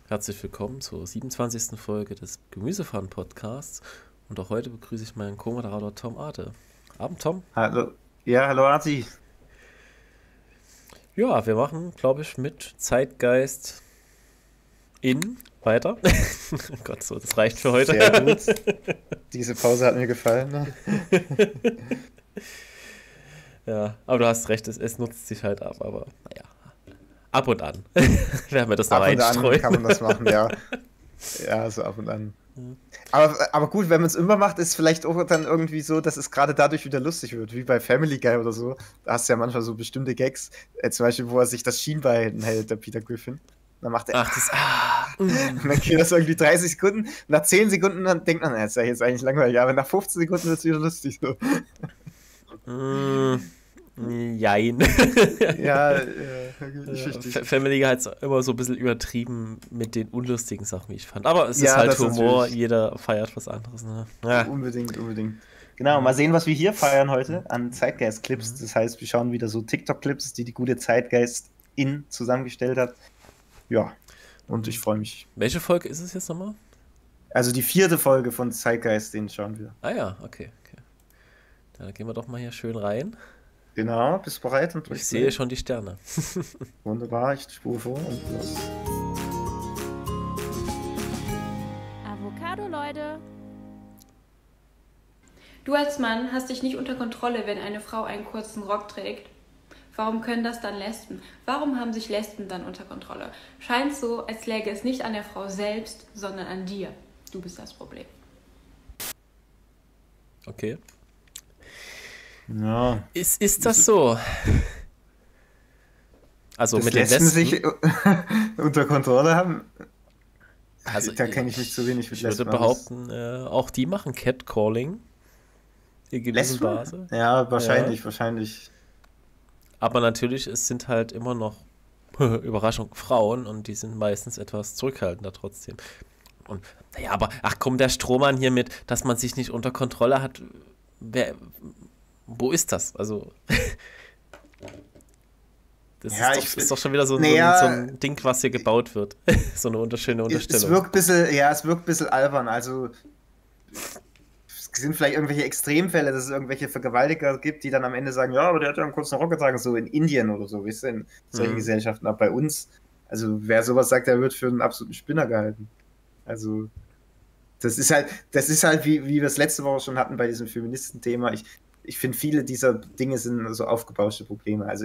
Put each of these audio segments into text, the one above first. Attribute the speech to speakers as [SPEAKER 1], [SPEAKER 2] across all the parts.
[SPEAKER 1] Herzlich willkommen zur 27. Folge des Gemüsefan-Podcasts und auch heute begrüße ich meinen Co-Moderator Tom Ade. Abend, Tom.
[SPEAKER 2] Hallo. Ja, hallo Arti.
[SPEAKER 1] Ja, wir machen, glaube ich, mit Zeitgeist weiter. Oh Gott, so, das reicht für heute.
[SPEAKER 2] Sehr gut. Diese Pause hat mir gefallen. Ne?
[SPEAKER 1] Ja, aber du hast recht, es nutzt sich halt ab, aber naja, ab und an werden wir das noch
[SPEAKER 2] Ab und an
[SPEAKER 1] einstreuen.
[SPEAKER 2] kann man das machen, ja. Ja, so ab und an. Aber gut, wenn man es immer macht, ist vielleicht auch dann irgendwie so, dass es gerade dadurch wieder lustig wird, wie bei Family Guy oder so. Da hast du ja manchmal so bestimmte Gags, zum Beispiel, wo er sich das Schienbein hält, der Peter Griffin. Dann macht er,
[SPEAKER 1] Ach, das.
[SPEAKER 2] und dann geht das irgendwie 30 Sekunden, nach 10 Sekunden dann denkt man, das ist ja jetzt eigentlich langweilig, aber nach 15 Sekunden wird es wieder lustig. So.
[SPEAKER 1] Jein.
[SPEAKER 2] Ja, ich verstehe.
[SPEAKER 1] Family Guy hat es immer so ein bisschen übertrieben mit den unlustigen Sachen, wie ich fand. Aber es ist
[SPEAKER 2] Ja,
[SPEAKER 1] halt
[SPEAKER 2] das
[SPEAKER 1] Humor,
[SPEAKER 2] natürlich.
[SPEAKER 1] jeder feiert was anderes. Ne? Ja.
[SPEAKER 2] Unbedingt. Genau, mal sehen, was wir hier feiern heute an Zeitgeist-Clips. Das heißt, wir schauen wieder so TikTok-Clips, die gute Zeitgeist-In zusammengestellt hat. Ja, und ich freue mich.
[SPEAKER 1] Welche Folge ist es jetzt nochmal?
[SPEAKER 2] Also die 4. Folge von Zeitgeist, den schauen wir.
[SPEAKER 1] Ah ja, okay. Dann gehen wir doch mal hier schön rein.
[SPEAKER 2] Genau, bist du bereit? Und
[SPEAKER 1] Ich sehe schon die Sterne.
[SPEAKER 2] Wunderbar, ich spule vor und los.
[SPEAKER 3] Avocado, Leute. Du als Mann hast dich nicht unter Kontrolle, wenn eine Frau einen kurzen Rock trägt. Warum können das dann Lesben? Warum haben sich Lesben dann unter Kontrolle? Scheint so, als läge es nicht an der Frau selbst, sondern an dir. Du bist das Problem.
[SPEAKER 1] Okay.
[SPEAKER 2] Ja.
[SPEAKER 1] Ist das so? Also
[SPEAKER 2] Dass
[SPEAKER 1] mit den
[SPEAKER 2] Lesben
[SPEAKER 1] Lesben.
[SPEAKER 2] sich unter Kontrolle haben?
[SPEAKER 1] Also
[SPEAKER 2] Da kenne ich mich zu wenig mit
[SPEAKER 1] Ich würde
[SPEAKER 2] Lesben
[SPEAKER 1] behaupten, auch die machen Catcalling. In gewissen
[SPEAKER 2] Lesben?
[SPEAKER 1] Maße.
[SPEAKER 2] Ja, wahrscheinlich.
[SPEAKER 1] Aber natürlich, es sind halt immer noch, Überraschung, Frauen und die sind meistens etwas zurückhaltender trotzdem. Und, naja, aber, ach komm, der Strohmann hier mit, dass man sich nicht unter Kontrolle hat, wo ist das? Also, das
[SPEAKER 2] Ja,
[SPEAKER 1] ist doch schon wieder so
[SPEAKER 2] naja,
[SPEAKER 1] ein Ding, was hier gebaut wird. So eine schöne Unterstellung.
[SPEAKER 2] Es wirkt ein bisschen albern. Also, es sind vielleicht irgendwelche Extremfälle, dass es irgendwelche Vergewaltiger gibt, die dann am Ende sagen, ja, aber der hat ja einen kurzen Rock getragen, so in Indien oder so, weißt du, in solchen Gesellschaften. Aber bei uns, also wer sowas sagt, der wird für einen absoluten Spinner gehalten. Also, das ist halt wie wir es letzte Woche schon hatten bei diesem Feministenthema. Ich finde, viele dieser Dinge sind so aufgebauschte Probleme. Also,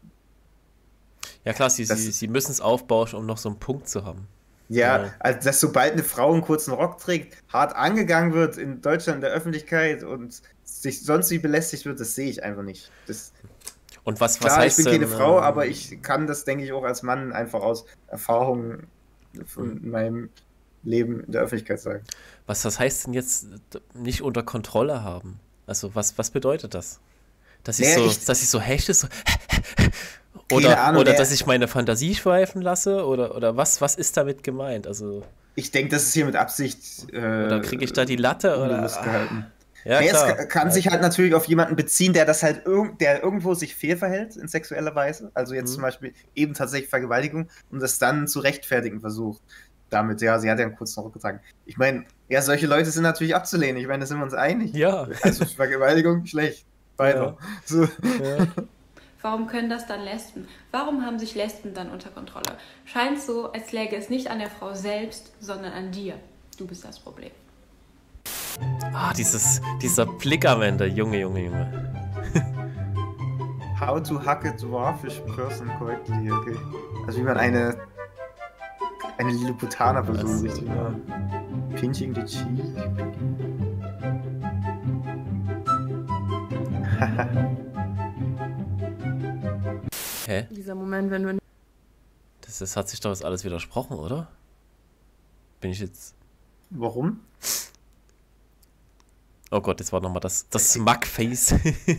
[SPEAKER 1] Ja klar, sie müssen es aufbauschen, um noch so einen Punkt zu haben.
[SPEAKER 2] ja, also dass sobald eine Frau einen kurzen Rock trägt, hart angegangen wird in Deutschland in der Öffentlichkeit und sich sonst wie belästigt wird, das sehe ich einfach nicht.
[SPEAKER 1] Und was
[SPEAKER 2] Klar,
[SPEAKER 1] heißt
[SPEAKER 2] ich bin keine
[SPEAKER 1] denn,
[SPEAKER 2] Frau, aber ich kann das, denke ich, auch als Mann einfach aus Erfahrungen von meinem Leben in der Öffentlichkeit sagen.
[SPEAKER 1] Was heißt denn jetzt nicht unter Kontrolle haben? Also was bedeutet das? Dass ich so hechte, so oder dass ich meine Fantasie schweifen lasse oder was ist damit gemeint? Also
[SPEAKER 2] ich denke, das ist hier mit Absicht
[SPEAKER 1] oder kriege ich da die Latte oder
[SPEAKER 2] gehalten.
[SPEAKER 1] Ja, klar.
[SPEAKER 2] Es kann sich halt natürlich auf jemanden beziehen, der das halt der irgendwo sich fehlverhält in sexueller Weise. Also jetzt zum Beispiel eben tatsächlich Vergewaltigung und das dann zu rechtfertigen versucht. Damit, ja, sie hat ja einen kurzen Rock getragen. Ich meine, ja, solche Leute sind natürlich abzulehnen. Ich meine, da sind wir uns einig.
[SPEAKER 1] Ja.
[SPEAKER 2] Also Vergewaltigung, schlecht. Weiter.
[SPEAKER 1] Ja.
[SPEAKER 2] So.
[SPEAKER 1] Ja.
[SPEAKER 3] Warum können das dann Lesben? Warum haben sich Lesben dann unter Kontrolle? Scheint so, als läge es nicht an der Frau selbst, sondern an dir. Du bist das Problem.
[SPEAKER 1] Dieser Blick am Ende, Junge.
[SPEAKER 2] How to hack a dwarfish person correctly, okay. Also wie man eine Lilliputaner-Person richtig macht. Pinching the cheek.
[SPEAKER 1] Hä?
[SPEAKER 4] Dieser Moment, wenn du...
[SPEAKER 1] Das hat sich doch jetzt alles widersprochen, oder? Bin ich jetzt...
[SPEAKER 2] Warum?
[SPEAKER 1] Oh Gott, jetzt war nochmal das Smug-Face.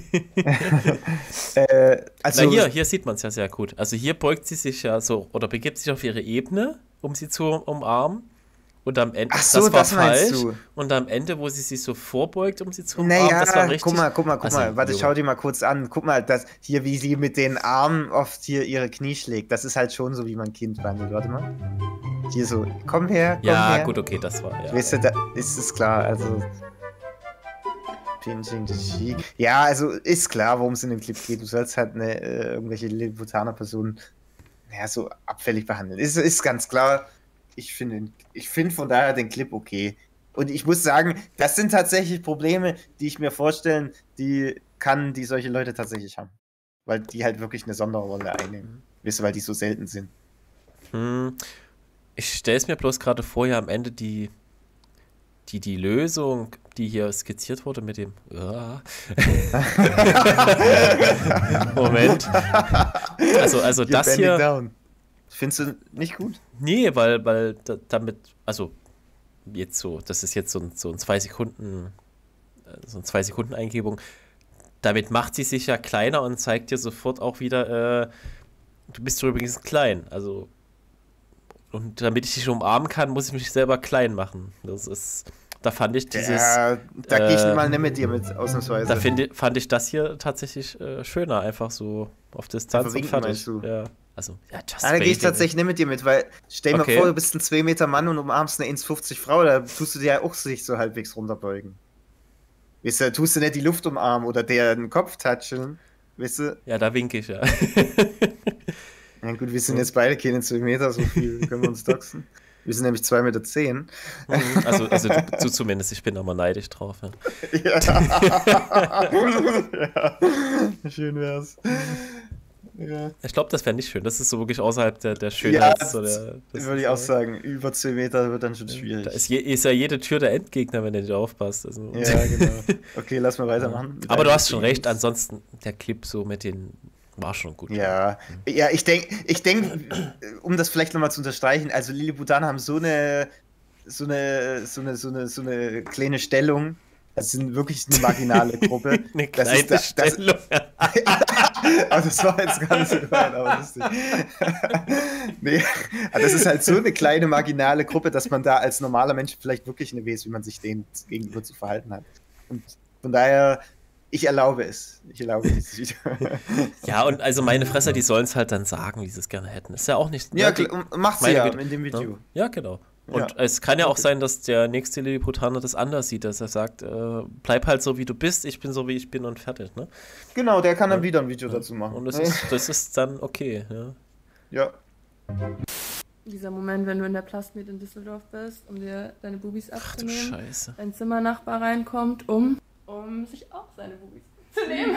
[SPEAKER 2] Also
[SPEAKER 1] Hier sieht man es ja sehr gut. Also hier beugt sie sich ja so, oder begibt sich auf ihre Ebene, um sie zu umarmen. Und am Ende,
[SPEAKER 2] Ach so, das meinst du.
[SPEAKER 1] Und am Ende, wo sie sich so vorbeugt, um sie zu umarmen, das war richtig.
[SPEAKER 2] Guck mal, warte, schau dir mal kurz an. Guck mal, wie sie mit den Armen oft hier ihre Knie schlägt. Das ist halt schon so, wie man ein Kind behandelt. Warte mal. Hier so, komm her, komm
[SPEAKER 1] Ja,
[SPEAKER 2] her.
[SPEAKER 1] gut, okay, das war, ja.
[SPEAKER 2] Weißt du, da ist es klar, also... Pinching the Cheek. Ja, also ist klar, worum es in dem Clip geht. Du sollst halt irgendwelche Lilliputaner-Personen so abfällig behandeln. Ist ganz klar. Ich finde von daher den Clip okay. Und ich muss sagen, das sind tatsächlich Probleme, die ich mir vorstellen, die solche Leute tatsächlich haben. Weil die halt wirklich eine Sonderrolle einnehmen. Weißt du, weil die so selten sind.
[SPEAKER 1] Ich stelle es mir bloß gerade vor, ja, am Ende die Lösung, die hier skizziert wurde mit dem Moment. Also das hier...
[SPEAKER 2] Down. Findest du nicht gut?
[SPEAKER 1] Nee, weil damit, also jetzt so, das ist jetzt so ein 2 Sekunden, so ein 2 Sekunden Eingebung. Damit macht sie sich ja kleiner und zeigt dir sofort auch wieder, du bist übrigens klein. Also, und damit ich dich umarmen kann, muss ich mich selber klein machen. Da fand ich dieses...
[SPEAKER 2] Ja, da gehe ich mal nicht mit dir mit, ausnahmsweise.
[SPEAKER 1] Da fand ich das hier tatsächlich schöner, einfach so auf Distanz und fertig. Ja. Also, ja,
[SPEAKER 2] da gehe ich tatsächlich nicht mit dir mit, weil stell mir vor, du bist ein 2 Meter Mann und umarmst eine 1,50 Frau, da tust du dir ja auch sich so halbwegs runterbeugen. Weißt du, tust du nicht die Luft umarmen oder der den Kopf touchen, weißt du?
[SPEAKER 1] Ja, da winke ich, ja.
[SPEAKER 2] Ja gut, wir sind jetzt beide keine 2 Meter, so viel können wir uns doxen. Wir sind nämlich 2,10 Meter.
[SPEAKER 1] Also du zumindest, ich bin da mal neidisch drauf. Ja,
[SPEAKER 2] ja. Schön wär's. Ja.
[SPEAKER 1] Ich glaube, das wäre nicht schön. Das ist so wirklich außerhalb der Schönheit.
[SPEAKER 2] Ja, würde ich auch sagen. Über 2 Meter wird dann schon schwierig.
[SPEAKER 1] Da ist ja jede Tür der Endgegner, wenn der nicht aufpasst. Also.
[SPEAKER 2] Ja, genau. Okay, lass mal weitermachen.
[SPEAKER 1] Aber du hast schon recht. Ansonsten, der Clip so mit den war schon gut.
[SPEAKER 2] Ja, ich denke, um das vielleicht nochmal zu unterstreichen, also Lilliputaner haben so eine kleine Stellung. Das sind wirklich eine marginale Gruppe.
[SPEAKER 1] Eine kleine Stellung.
[SPEAKER 2] Aber das war jetzt gar nicht so gemeint, aber lustig. Nee, aber das ist halt so eine kleine marginale Gruppe, dass man da als normaler Mensch vielleicht wirklich nicht weiß, wie man sich denen gegenüber zu verhalten hat. Und von daher, ich erlaube es. dieses Video.
[SPEAKER 1] Ja, und also meine Fresser, die sollen es halt dann sagen, wie sie es gerne hätten. Ist ja auch nicht...
[SPEAKER 2] Ja, macht sie ja in dem Video.
[SPEAKER 1] Ja, genau. Und es kann ja auch sein, dass der nächste Lilliputaner das anders sieht, dass er sagt, bleib halt so, wie du bist, ich bin so, wie ich bin und fertig, ne?
[SPEAKER 2] Genau, der kann dann wieder ein Video dazu machen.
[SPEAKER 1] Und das ist dann okay, ja.
[SPEAKER 2] Ja.
[SPEAKER 4] Dieser Moment, wenn du in der Plastmed in Düsseldorf bist, um dir deine Bubis abzunehmen.
[SPEAKER 1] Ach du Scheiße.
[SPEAKER 4] Dein Zimmernachbar reinkommt, um sich auch seine Bubis zu nehmen.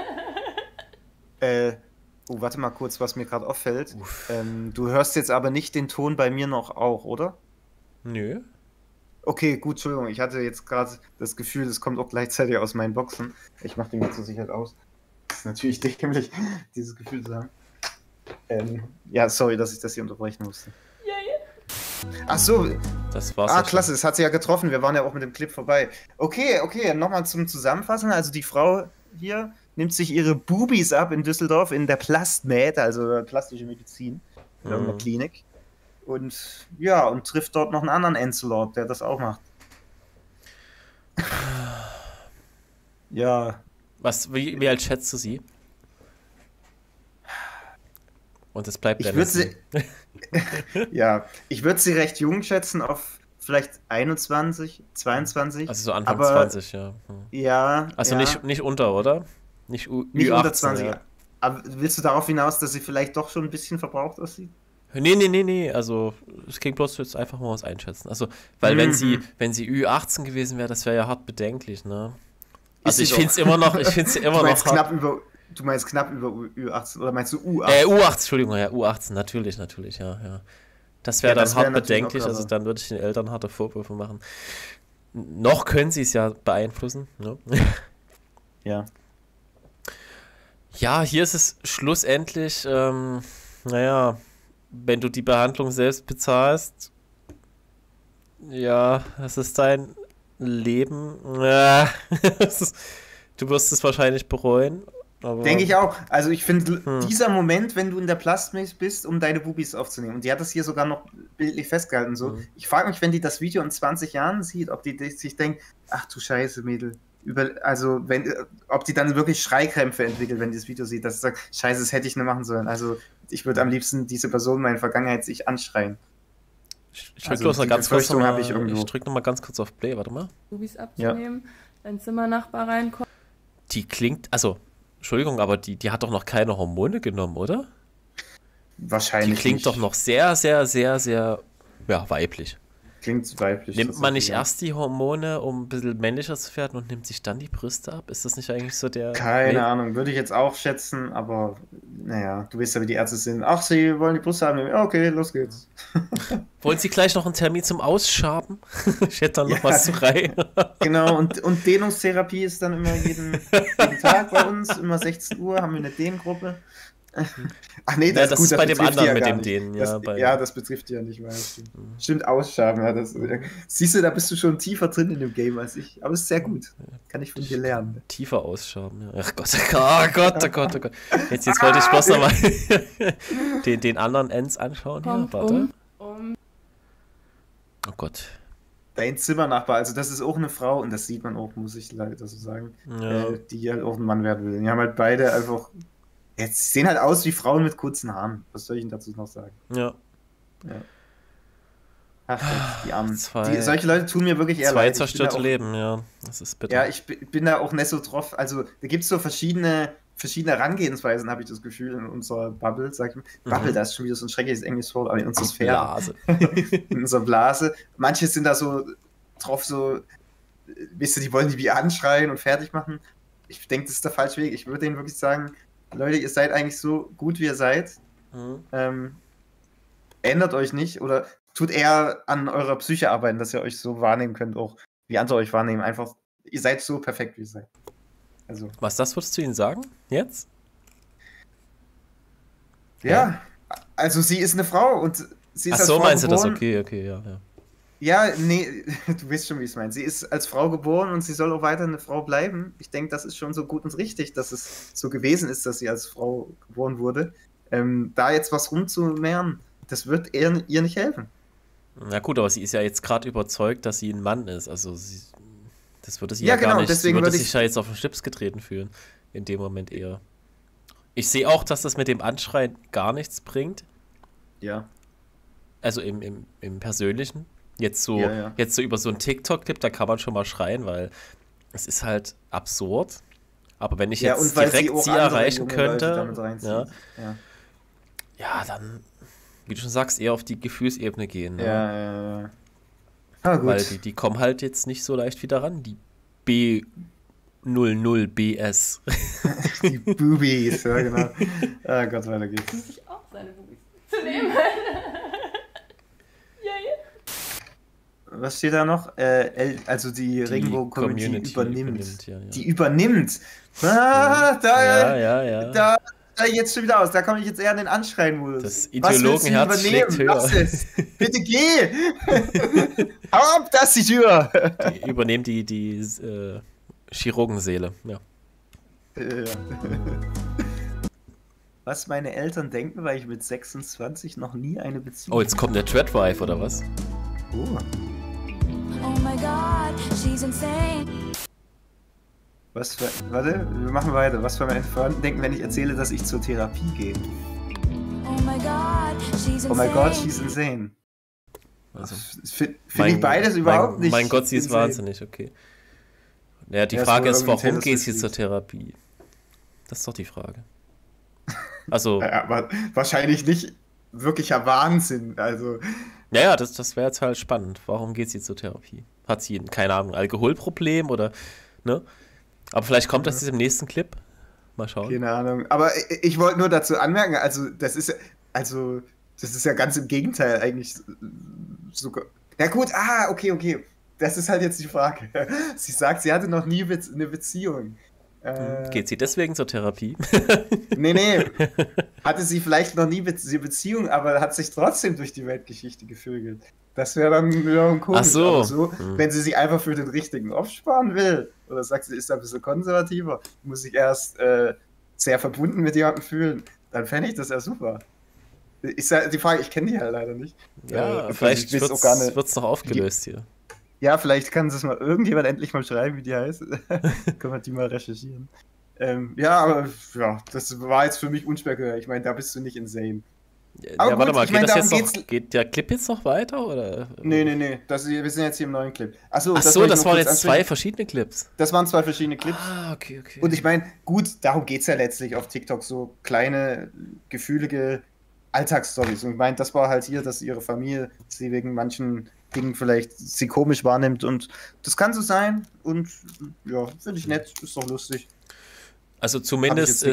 [SPEAKER 2] Warte mal kurz, was mir gerade auffällt. Du hörst jetzt aber nicht den Ton bei mir noch auch, oder?
[SPEAKER 1] Nö.
[SPEAKER 2] Okay, gut, Entschuldigung. Ich hatte jetzt gerade das Gefühl, das kommt auch gleichzeitig aus meinen Boxen. Ich mache den jetzt zur Sicherheit aus. Das ist natürlich dämlich, dieses Gefühl zu haben. Ja, sorry, dass ich das hier unterbrechen musste. Ach so.
[SPEAKER 1] Das war's.
[SPEAKER 2] Klasse, es hat sie ja getroffen. Wir waren ja auch mit dem Clip vorbei. Okay, nochmal zum Zusammenfassen. Also die Frau hier nimmt sich ihre Bubis ab in Düsseldorf in der Plastmed, also plastische Medizin, in irgendeiner Klinik. Und ja, und trifft dort noch einen anderen Enzelord, der das auch macht. Ja.
[SPEAKER 1] Wie alt schätzt du sie? Und es bleibt
[SPEAKER 2] ich würde sie recht jung schätzen, auf vielleicht 21, 22.
[SPEAKER 1] Also so Anfang 20, ja.
[SPEAKER 2] Ja.
[SPEAKER 1] Also
[SPEAKER 2] ja.
[SPEAKER 1] Nicht unter, oder? Nicht
[SPEAKER 2] Ü18, unter 20. Ja. Aber willst du darauf hinaus, dass sie vielleicht doch schon ein bisschen verbraucht aussieht?
[SPEAKER 1] Nee. Also es ging bloß jetzt einfach mal was einschätzen. Also, weil wenn sie Ü18 gewesen wäre, das wäre ja hart bedenklich, ne? Also ich finde es immer noch,
[SPEAKER 2] Du meinst knapp über Ü18 oder meinst du U18?
[SPEAKER 1] U18, Entschuldigung, ja, U18, natürlich, ja. Das wäre dann hart bedenklich, also dann würde ich den Eltern harte Vorwürfe machen. Noch können sie es ja beeinflussen, ne?
[SPEAKER 2] Ja.
[SPEAKER 1] Ja, hier ist es schlussendlich, wenn du die Behandlung selbst bezahlst, ja, das ist dein Leben. Du wirst es wahrscheinlich bereuen.
[SPEAKER 2] Denke ich auch. Also ich finde, dieser Moment, wenn du in der Plastmed bist, um deine Bubis aufzunehmen, und die hat das hier sogar noch bildlich festgehalten, so. Ich frage mich, wenn die das Video in 20 Jahren sieht, ob die sich denkt, ach du Scheiße, Mädel. Ob die dann wirklich Schreikrämpfe entwickelt, wenn die das Video sieht, dass sie sagt, Scheiße, das hätte ich nicht machen sollen. Also ich würde am liebsten diese Person in meiner Vergangenheit sich anschreien.
[SPEAKER 1] Ich drück noch mal ganz kurz auf Play, warte mal.
[SPEAKER 4] Bubis abzunehmen, dein Zimmernachbar reinkommt.
[SPEAKER 1] Die klingt, also, Entschuldigung, aber die hat doch noch keine Hormone genommen, oder?
[SPEAKER 2] Wahrscheinlich.
[SPEAKER 1] Die klingt
[SPEAKER 2] nicht.
[SPEAKER 1] Doch noch sehr, sehr, sehr, sehr, ja, weiblich.
[SPEAKER 2] Klingt weiblich.
[SPEAKER 1] Nimmt man nicht erst die Hormone, um ein bisschen männlicher zu werden und nimmt sich dann die Brüste ab? Ist das nicht eigentlich so der...
[SPEAKER 2] Keine Ahnung, würde ich jetzt auch schätzen, aber naja, du weißt ja, wie die Ärzte sind. Ach, sie wollen die Brüste haben. Okay, los geht's.
[SPEAKER 1] Wollen Sie gleich noch einen Termin zum Ausschaben? Ich hätte dann noch was zu rein.
[SPEAKER 2] Genau, und Dehnungstherapie ist dann immer jeden Tag bei uns, immer 16 Uhr haben wir eine Dehngruppe. Ach nee, das ist
[SPEAKER 1] bei dem anderen mit dem Dehnen.
[SPEAKER 2] Das betrifft die ja nicht mehr. Stimmt, Ausschaben. Ja, siehst du, da bist du schon tiefer drin in dem Game als ich. Aber es ist sehr gut. Kann ich von dir lernen.
[SPEAKER 1] Tiefer ausschaben, ja. Ach Gott, oh Gott. Jetzt wollte ich bloß nochmal den anderen Ends anschauen. Hier, warte. Oh Gott.
[SPEAKER 2] Dein Zimmernachbar, also das ist auch eine Frau und das sieht man auch, muss ich leider so sagen, die halt auch ein Mann werden will. Die haben halt beide einfach... Jetzt sehen halt aus wie Frauen mit kurzen Haaren. Was soll ich Ihnen dazu noch sagen?
[SPEAKER 1] Ja.
[SPEAKER 2] Ach, die Armen. Solche Leute tun mir wirklich eher
[SPEAKER 1] leid. 2 zerstörte Leben, ja. Das ist bitter.
[SPEAKER 2] Ja, ich bin da auch nicht so drauf. Also, da gibt es so verschiedene Herangehensweisen, habe ich das Gefühl, in unserer Bubble. Bubble, das ist schon wieder so ein schreckliches englisches Wort, aber in unserer Sphäre.
[SPEAKER 1] Blase.
[SPEAKER 2] In unserer Blase. Manche sind da so drauf, wisst ihr, die wollen die wie anschreien und fertig machen. Ich denke, das ist der falsche Weg. Ich würde denen wirklich sagen, Leute, ihr seid eigentlich so gut, wie ihr seid. Ändert euch nicht oder tut eher an eurer Psyche arbeiten, dass ihr euch so wahrnehmen könnt, auch wie andere euch wahrnehmen. Einfach, ihr seid so perfekt, wie ihr seid. Also.
[SPEAKER 1] Was, das würdest du ihnen sagen? Jetzt?
[SPEAKER 2] Ja, also sie ist eine Frau und sie ist
[SPEAKER 1] als Frau geboren. Ach so, meinst du das? Okay, ja.
[SPEAKER 2] Ja, nee, du weißt schon, wie ich es meine. Sie ist als Frau geboren und sie soll auch weiter eine Frau bleiben. Ich denke, das ist schon so gut und richtig, dass es so gewesen ist, dass sie als Frau geboren wurde. Da jetzt was rumzumehren, das wird ihr nicht helfen.
[SPEAKER 1] Na gut, aber sie ist ja jetzt gerade überzeugt, dass sie ein Mann ist. Also das würde sie
[SPEAKER 2] ja
[SPEAKER 1] gar
[SPEAKER 2] genau,
[SPEAKER 1] nicht. Sie würde sich ja jetzt auf den Schlips getreten fühlen. In dem Moment eher. Ich sehe auch, dass das mit dem Anschreien gar nichts bringt.
[SPEAKER 2] Ja.
[SPEAKER 1] Also im Persönlichen. Jetzt so über so einen TikTok-Clip, da kann man schon mal schreien, weil es ist halt absurd. Aber wenn ich jetzt direkt sie erreichen könnte, dann, wie du schon sagst, eher auf die Gefühlsebene gehen. Ne?
[SPEAKER 2] Ja. Ah, gut.
[SPEAKER 1] Weil die kommen halt jetzt nicht so leicht wieder ran, die B00BS.
[SPEAKER 2] Die Boobies, ja genau. Ah Gott, weiter geht's.
[SPEAKER 4] Muss ich auch seine Boobies zu nehmen.
[SPEAKER 2] Was steht da noch? Also die Regenbogen-Community übernimmt.
[SPEAKER 1] Ja.
[SPEAKER 2] Die übernimmt. Da jetzt schon wieder aus. Da komme ich jetzt eher an den Anschreien-Modus.
[SPEAKER 1] Das Ideologenherz schlägt höher.
[SPEAKER 2] Lass es. Bitte geh! Hau ab, das ist die Tür!
[SPEAKER 1] Die übernehmen die Chirurgenseele. Ja.
[SPEAKER 2] Was meine Eltern denken, weil ich mit 26 noch nie eine Beziehung...
[SPEAKER 1] Oh, jetzt kommt der Treadwife, oder was?
[SPEAKER 2] Oh my God, she's insane. Warte, wir machen weiter. Was für meine Freunde denken, wenn ich erzähle, dass ich zur Therapie gehe? Oh my God, she's insane.
[SPEAKER 1] Also,
[SPEAKER 2] finde ich beides überhaupt nicht.
[SPEAKER 1] Mein Gott, sie ist wahnsinnig, okay. Ja, die Frage ist, warum gehst du zur Therapie? Das ist doch die Frage. Also.
[SPEAKER 2] Ja, aber wahrscheinlich nicht wirklicher Wahnsinn, also.
[SPEAKER 1] Ja, das wäre jetzt halt spannend. Warum geht sie zur Therapie? Hat sie, keine Ahnung, ein Alkoholproblem oder, ne? Aber vielleicht kommt das im nächsten Clip. Mal schauen.
[SPEAKER 2] Keine Ahnung. Aber ich wollte nur dazu anmerken, das ist ja ganz im Gegenteil eigentlich sogar. Na gut, okay. Das ist halt jetzt die Frage. Sie sagt, sie hatte noch nie eine Beziehung.
[SPEAKER 1] Geht sie deswegen zur Therapie?
[SPEAKER 2] Nee. Hatte sie vielleicht noch nie eine Beziehung, aber hat sich trotzdem durch die Weltgeschichte gevögelt. Das wäre dann wiederum komisch.
[SPEAKER 1] Ach so.
[SPEAKER 2] Aber so, wenn sie sich einfach für den richtigen aufsparen will, oder sagt sie, ist da ein bisschen konservativer, muss sich erst sehr verbunden mit jemandem fühlen, dann fände ich das ja super. Ist ja die Frage, ich kenne die halt leider nicht.
[SPEAKER 1] Ja, vielleicht wird es noch aufgelöst hier.
[SPEAKER 2] Ja, vielleicht kann es mal irgendjemand endlich mal schreiben, wie die heißt. Können wir die mal recherchieren. Aber das war jetzt für mich unspekulär. Ich meine, da bist du nicht insane. Aber
[SPEAKER 1] ja, warte mal,
[SPEAKER 2] ich mein,
[SPEAKER 1] geht der Clip jetzt noch weiter? Oder?
[SPEAKER 2] Nee. Wir sind jetzt hier im neuen Clip. Achso,
[SPEAKER 1] das waren jetzt zwei verschiedene Clips.
[SPEAKER 2] Das waren zwei verschiedene Clips.
[SPEAKER 1] Ah, okay.
[SPEAKER 2] Und ich meine, gut, darum geht es ja letztlich auf TikTok, so kleine, gefühlige Alltagsstories. Und ich meine, das war halt hier, dass ihre Familie sie wegen manchen Dingen vielleicht sie komisch wahrnimmt. Und das kann so sein. Und ja, finde ich nett, ist doch lustig.
[SPEAKER 1] Also zumindest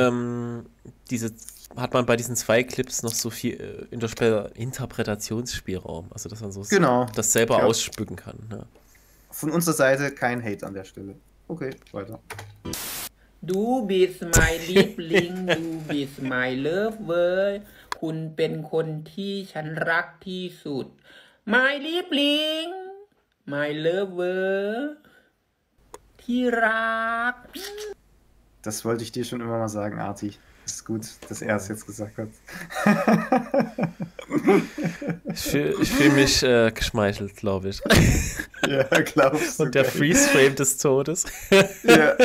[SPEAKER 1] hat man bei diesen zwei Clips noch so viel Interpretationsspielraum. Also dass man so das selber ausspücken kann. Ja.
[SPEAKER 2] Von unserer Seite kein Hate an der Stelle. Okay, weiter.
[SPEAKER 5] Du bist my Liebling, du bist my lover คุณเป็นคนที่ฉันรักที่สุด my Liebling my lover ที่รัก
[SPEAKER 2] Das wollte ich dir schon immer mal sagen, Arti. Ist gut, dass er es jetzt gesagt hat.
[SPEAKER 1] Ich fühl mich geschmeichelt, glaube ich.
[SPEAKER 2] Ja, glaubst du.
[SPEAKER 1] Und der Freeze-Frame des Todes.
[SPEAKER 2] Ja.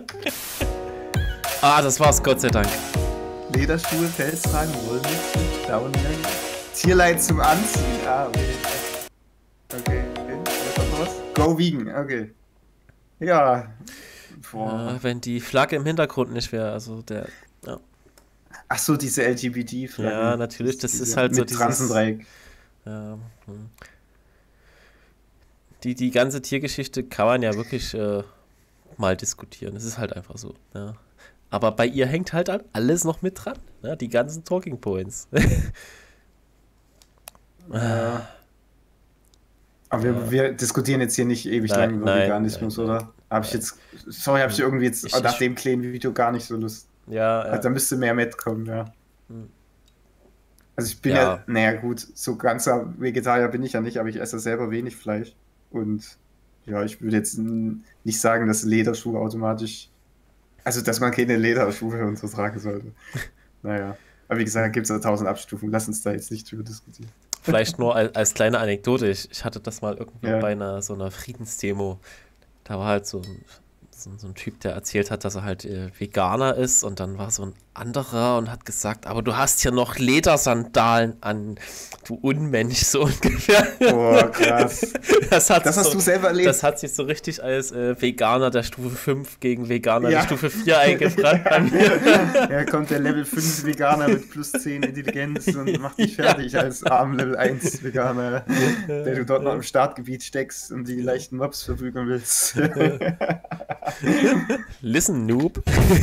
[SPEAKER 1] Das war's, Gott sei Dank.
[SPEAKER 2] Lederschuhe, Pelz tragen, Wollmützen, Daunenjacke. Tierleid zum Anziehen. Okay. Was? Go vegan, okay. Ja.
[SPEAKER 1] Wenn die Flagge im Hintergrund nicht wäre, also der. Ja.
[SPEAKER 2] Ach so, diese LGBT-Flagge.
[SPEAKER 1] Ja, natürlich, das ist halt
[SPEAKER 2] mit
[SPEAKER 1] so
[SPEAKER 2] Transendreieck.
[SPEAKER 1] Ja. Die ganze Tiergeschichte kann man ja wirklich mal diskutieren. Es ist halt einfach so. Ja. Aber bei ihr hängt halt alles noch mit dran. Ja, die ganzen Talking Points.
[SPEAKER 2] Ja. Aber wir diskutieren jetzt hier nicht ewig lang über Veganismus, oder? Habe ich irgendwie jetzt nach dem kleinen Video gar nicht so Lust.
[SPEAKER 1] Ja.
[SPEAKER 2] Also, da müsste mehr mitkommen, ja. Also ich bin gut, so ganzer Vegetarier bin ich ja nicht, aber ich esse selber wenig Fleisch. Und ja, ich würde jetzt nicht sagen, dass Lederschuhe automatisch, also dass man keine Lederschuhe und so tragen sollte. Naja, aber wie gesagt, gibt es ja 1000 Abstufungen, lass uns da jetzt nicht drüber diskutieren.
[SPEAKER 1] Vielleicht nur als kleine Anekdote, ich hatte das mal irgendwie bei so einer Friedensdemo, da war halt so ein Typ, der erzählt hat, dass er halt Veganer ist, und dann war so ein anderer und hat gesagt, aber du hast ja noch Ledersandalen an, du Unmensch, so ungefähr.
[SPEAKER 2] Boah, krass.
[SPEAKER 1] Das hast du selber erlebt. Das hat sich so richtig als Veganer der Stufe 5 gegen Veganer der Stufe 4 eingebrannt.
[SPEAKER 2] Ja, kommt der Level 5 Veganer mit plus 10 Intelligenz und macht dich fertig als arm Level 1 Veganer, der du dort noch im Startgebiet steckst und die leichten Mobs verprügeln willst.
[SPEAKER 1] Listen, Noob.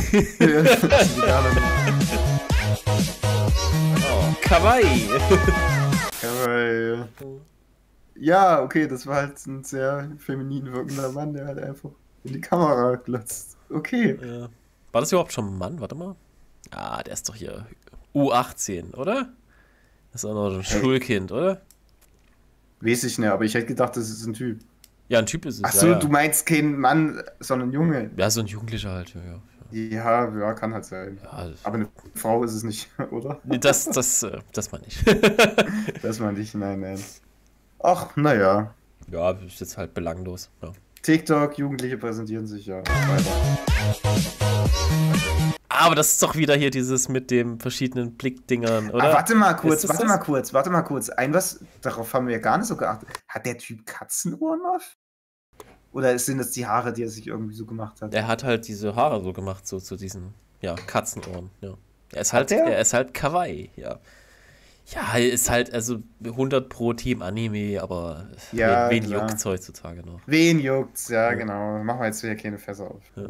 [SPEAKER 1] Kawaii.
[SPEAKER 2] Ja, okay, das war halt ein sehr feminin wirkender Mann, der halt einfach in die Kamera glotzt. Okay.
[SPEAKER 1] War das überhaupt schon ein Mann? Warte mal. Der ist doch hier U18, oder? Das ist auch noch ein Schulkind, oder?
[SPEAKER 2] Weiß ich nicht, aber ich hätte gedacht, das ist ein Typ.
[SPEAKER 1] Ja, ein Typ ist es.
[SPEAKER 2] Achso, du meinst kein Mann, sondern ein Junge.
[SPEAKER 1] Ja, so ein Jugendlicher halt, ja.
[SPEAKER 2] Ja, kann halt sein. Ja, aber eine Frau ist es nicht, oder?
[SPEAKER 1] Nee, das meine ich.
[SPEAKER 2] Das meine ich, nein. Ach, naja.
[SPEAKER 1] Ja, ist jetzt halt belanglos. Ja.
[SPEAKER 2] TikTok, Jugendliche präsentieren sich ja weiter.
[SPEAKER 1] Aber das ist doch wieder hier dieses mit den verschiedenen Blickdingern, oder?
[SPEAKER 2] Warte mal kurz. Darauf haben wir ja gar nicht so geachtet. Hat der Typ Katzenohren auf? Oder sind das die Haare, die er sich irgendwie so gemacht hat?
[SPEAKER 1] Er hat halt diese Haare so gemacht, so zu diesen, Katzenohren, ja. Er ist halt Kawaii, ja. Ja, ist halt, also 100 pro Team Anime, aber wen juckt's heutzutage noch?
[SPEAKER 2] Wen juckt's, ja, genau. Machen wir jetzt wieder keine Fässer auf. Ja.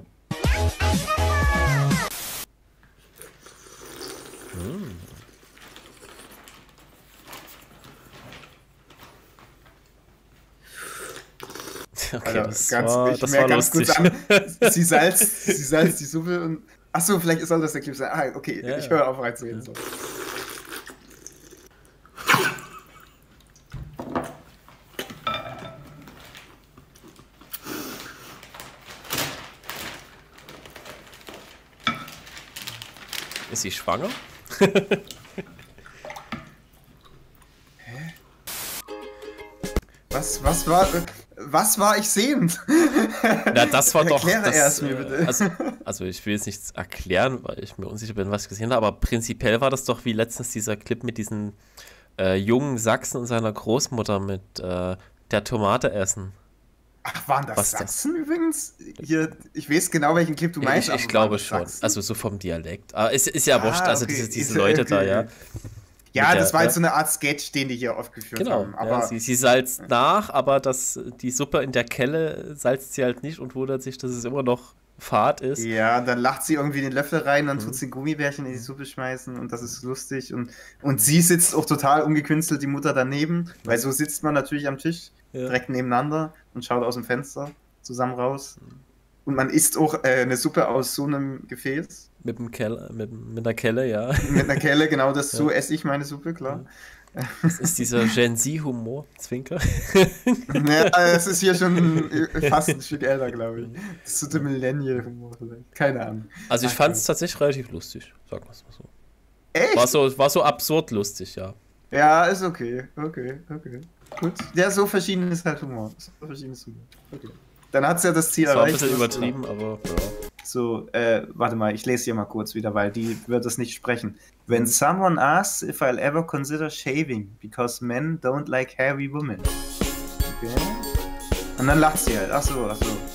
[SPEAKER 1] Okay,
[SPEAKER 2] also, das war ganz lustig. Kurz an, sie salzt die Suppe und... Achso, vielleicht soll das der Clip sein. Okay, ich höre auf reinzureden. So.
[SPEAKER 1] Ist sie schwanger?
[SPEAKER 2] Hä? Was war ich sehend?
[SPEAKER 1] Na, das war doch.
[SPEAKER 2] Erkläre erst mir bitte.
[SPEAKER 1] Also, also ich will jetzt nichts erklären, weil ich mir unsicher bin, was ich gesehen habe, aber prinzipiell war das doch wie letztens dieser Clip mit diesen jungen Sachsen und seiner Großmutter mit der Tomate essen.
[SPEAKER 2] Ach, waren das
[SPEAKER 1] Was
[SPEAKER 2] Sachsen übrigens? Hier, ich weiß genau, welchen Clip du meinst.
[SPEAKER 1] Ich glaube schon,
[SPEAKER 2] Sachsen?
[SPEAKER 1] also so vom Dialekt. Aber es ist ja wurscht, also
[SPEAKER 2] okay.
[SPEAKER 1] diese Leute da, ja.
[SPEAKER 2] Ja, das war jetzt so eine Art Sketch, den die hier aufgeführt
[SPEAKER 1] Genau,
[SPEAKER 2] haben. Aber
[SPEAKER 1] ja, sie salzt nach, aber die Suppe in der Kelle salzt sie halt nicht und wundert sich, dass es immer noch fad ist.
[SPEAKER 2] ja, dann lacht sie irgendwie den Löffel rein, dann tut sie Gummibärchen in die Suppe schmeißen und das ist lustig. Und sie sitzt auch total ungekünstelt, die Mutter daneben, weil so sitzt man natürlich am Tisch, direkt nebeneinander und schaut aus dem Fenster zusammen raus. Und man isst auch eine Suppe aus so einem Gefäß.
[SPEAKER 1] Mit einer Kelle, ja.
[SPEAKER 2] Mit einer Kelle, genau, so esse ich meine Suppe, klar.
[SPEAKER 1] Das ist dieser Gen Z-Humor, Zwinker.
[SPEAKER 2] Naja, es ist hier schon fast ein Stück älter, glaube ich. Das ist so der Millennial-Humor vielleicht. Keine Ahnung.
[SPEAKER 1] Also ich fand es tatsächlich relativ lustig, sagen wir es mal so.
[SPEAKER 2] Echt?
[SPEAKER 1] War so absurd lustig, ja.
[SPEAKER 2] Ja, ist okay. Okay. Gut. Ja, so verschieden ist halt Humor. So verschieden ist Humor. Okay. Dann hat es ja das Ziel
[SPEAKER 1] Das war ein
[SPEAKER 2] erreicht.
[SPEAKER 1] bisschen übertrieben, aber ja.
[SPEAKER 2] So, warte mal, ich lese hier mal kurz wieder, weil die wird es nicht sprechen. When someone asks if I'll ever consider shaving, because men don't like hairy women. Okay. Und dann lacht sie halt. Ach so.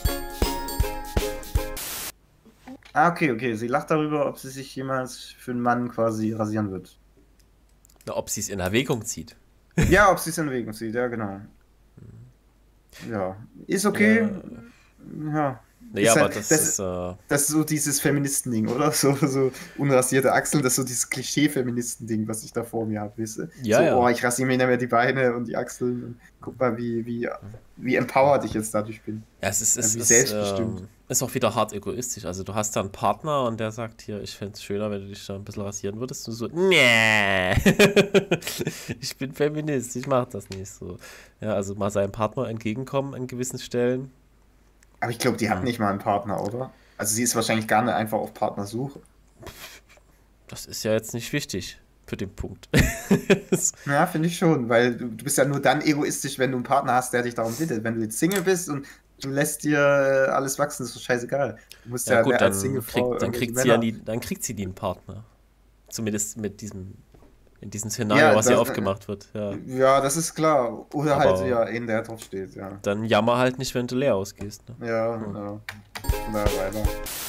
[SPEAKER 2] Ah, okay. Sie lacht darüber, ob sie sich jemals für einen Mann quasi rasieren wird.
[SPEAKER 1] Na, ob sie es in Erwägung zieht.
[SPEAKER 2] Ja, ob sie es in Erwägung zieht, ja, genau. Ja, ist okay. Ja.
[SPEAKER 1] Naja, aber
[SPEAKER 2] halt,
[SPEAKER 1] das ist.
[SPEAKER 2] Das ist so dieses Feministending, oder? So unrasierte Achseln, das ist so dieses Klischee-Feministending, was ich da vor mir habe, weißt du?
[SPEAKER 1] Ja,
[SPEAKER 2] so,
[SPEAKER 1] ja.
[SPEAKER 2] oh, ich rasiere mir nicht mehr die Beine und die Achseln und guck mal, wie empowered ich jetzt dadurch bin.
[SPEAKER 1] Ja, es ist
[SPEAKER 2] selbstbestimmt.
[SPEAKER 1] ist auch wieder hart egoistisch. Also du hast da einen Partner und der sagt hier, ich fände es schöner, wenn du dich da ein bisschen rasieren würdest. Und so, nee, ich bin Feminist, ich mach das nicht so. Ja, also mal seinem Partner entgegenkommen an gewissen Stellen.
[SPEAKER 2] Aber ich glaube, die hat nicht mal einen Partner, oder? Also sie ist wahrscheinlich gar nicht einfach auf Partnersuche.
[SPEAKER 1] Das ist ja jetzt nicht wichtig für den Punkt.
[SPEAKER 2] Ja, finde ich schon, weil du bist ja nur dann egoistisch, wenn du einen Partner hast, der dich darum bittet. Wenn du jetzt Single bist und du lässt dir alles wachsen, ist doch scheißegal. Du musst
[SPEAKER 1] Ja gut,
[SPEAKER 2] mehr als Singlefrau
[SPEAKER 1] dann kriegt sie nie einen Partner. Zumindest in diesem Szenario,
[SPEAKER 2] Ja,
[SPEAKER 1] was hier
[SPEAKER 2] das-
[SPEAKER 1] aufgemacht wird. Ja.
[SPEAKER 2] Ja, das ist klar. Oder
[SPEAKER 1] Aber-
[SPEAKER 2] halt, ja, einen, der drauf steht, ja.
[SPEAKER 1] Dann jammer halt nicht, wenn du leer ausgehst. Ne?
[SPEAKER 2] Ja, genau. Oder weiter.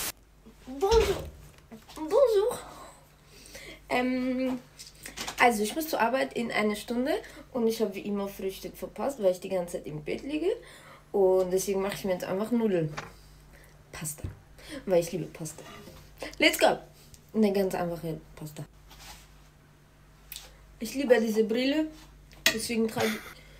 [SPEAKER 6] Bonjour. Also ich muss zur Arbeit in einer Stunde und ich habe wie immer Frühstück verpasst, weil ich die ganze Zeit im Bett liege. Und deswegen mache ich mir jetzt einfach Nudeln. Pasta. Weil ich liebe Pasta. Let's go! Eine ganz einfache Pasta. Ich liebe diese Brille. Deswegen trage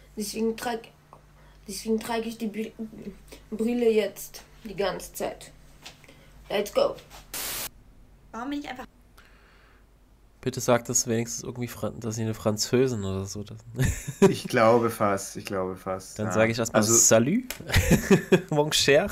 [SPEAKER 6] ich die Brille jetzt die ganze Zeit. Let's go!
[SPEAKER 7] Warum bin ich einfach
[SPEAKER 1] Bitte sag das wenigstens irgendwie, dass sie eine Französin oder so.
[SPEAKER 2] Ich glaube fast.
[SPEAKER 1] Dann
[SPEAKER 2] ja.
[SPEAKER 1] sage ich erstmal
[SPEAKER 2] Also,
[SPEAKER 1] Salut, mon cher.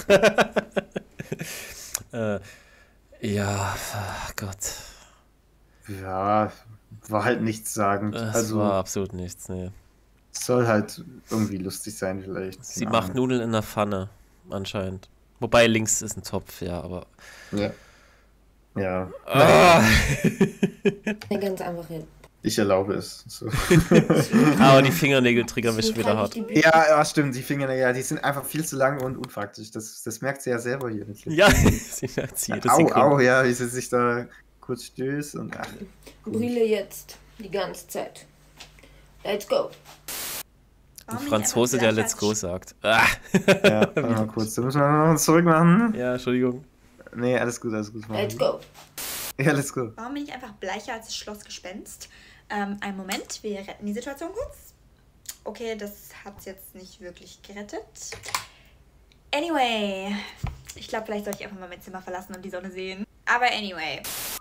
[SPEAKER 1] Ja, Gott.
[SPEAKER 2] ja, war halt nichts sagen.
[SPEAKER 1] Das
[SPEAKER 2] Also,
[SPEAKER 1] war absolut nichts, nee.
[SPEAKER 2] soll halt irgendwie lustig sein vielleicht.
[SPEAKER 1] Sie
[SPEAKER 2] Keine
[SPEAKER 1] macht
[SPEAKER 2] Ahnung.
[SPEAKER 1] Nudeln in der Pfanne, anscheinend. Wobei links ist ein Topf, ja, aber...
[SPEAKER 2] Ja. Ja,
[SPEAKER 1] Ah.
[SPEAKER 6] Eine ganz einfache.
[SPEAKER 2] ich erlaube es. So.
[SPEAKER 1] Aber die Fingernägel triggern mich
[SPEAKER 6] Deswegen
[SPEAKER 1] wieder
[SPEAKER 6] trage
[SPEAKER 1] hart.
[SPEAKER 6] ich die Brille-
[SPEAKER 2] Ja, stimmt, die Fingernägel, ja, die sind einfach viel zu lang und unpraktisch. Das merkt sie ja selber hier.
[SPEAKER 1] Ja, sie merkt sie jede
[SPEAKER 2] Au,
[SPEAKER 1] Sekunde.
[SPEAKER 2] au, ja, wie sie sich da kurz stößt und ach.
[SPEAKER 6] Brille jetzt die ganze Zeit. Let's go!
[SPEAKER 1] Ein Franzose, der Let's Go sagt. Ah.
[SPEAKER 2] Ja, warte mal kurz, da müssen wir noch zurück machen.
[SPEAKER 1] Ja, Entschuldigung.
[SPEAKER 2] Nee, alles gut.
[SPEAKER 6] Let's go!
[SPEAKER 2] Ja, let's go.
[SPEAKER 7] Warum bin ich einfach bleicher als das Schlossgespenst? Einen Moment, wir retten die Situation kurz. Okay, das hat es jetzt nicht wirklich gerettet. Anyway, ich glaube, vielleicht sollte ich einfach mal mein Zimmer verlassen und die Sonne sehen. Aber anyway.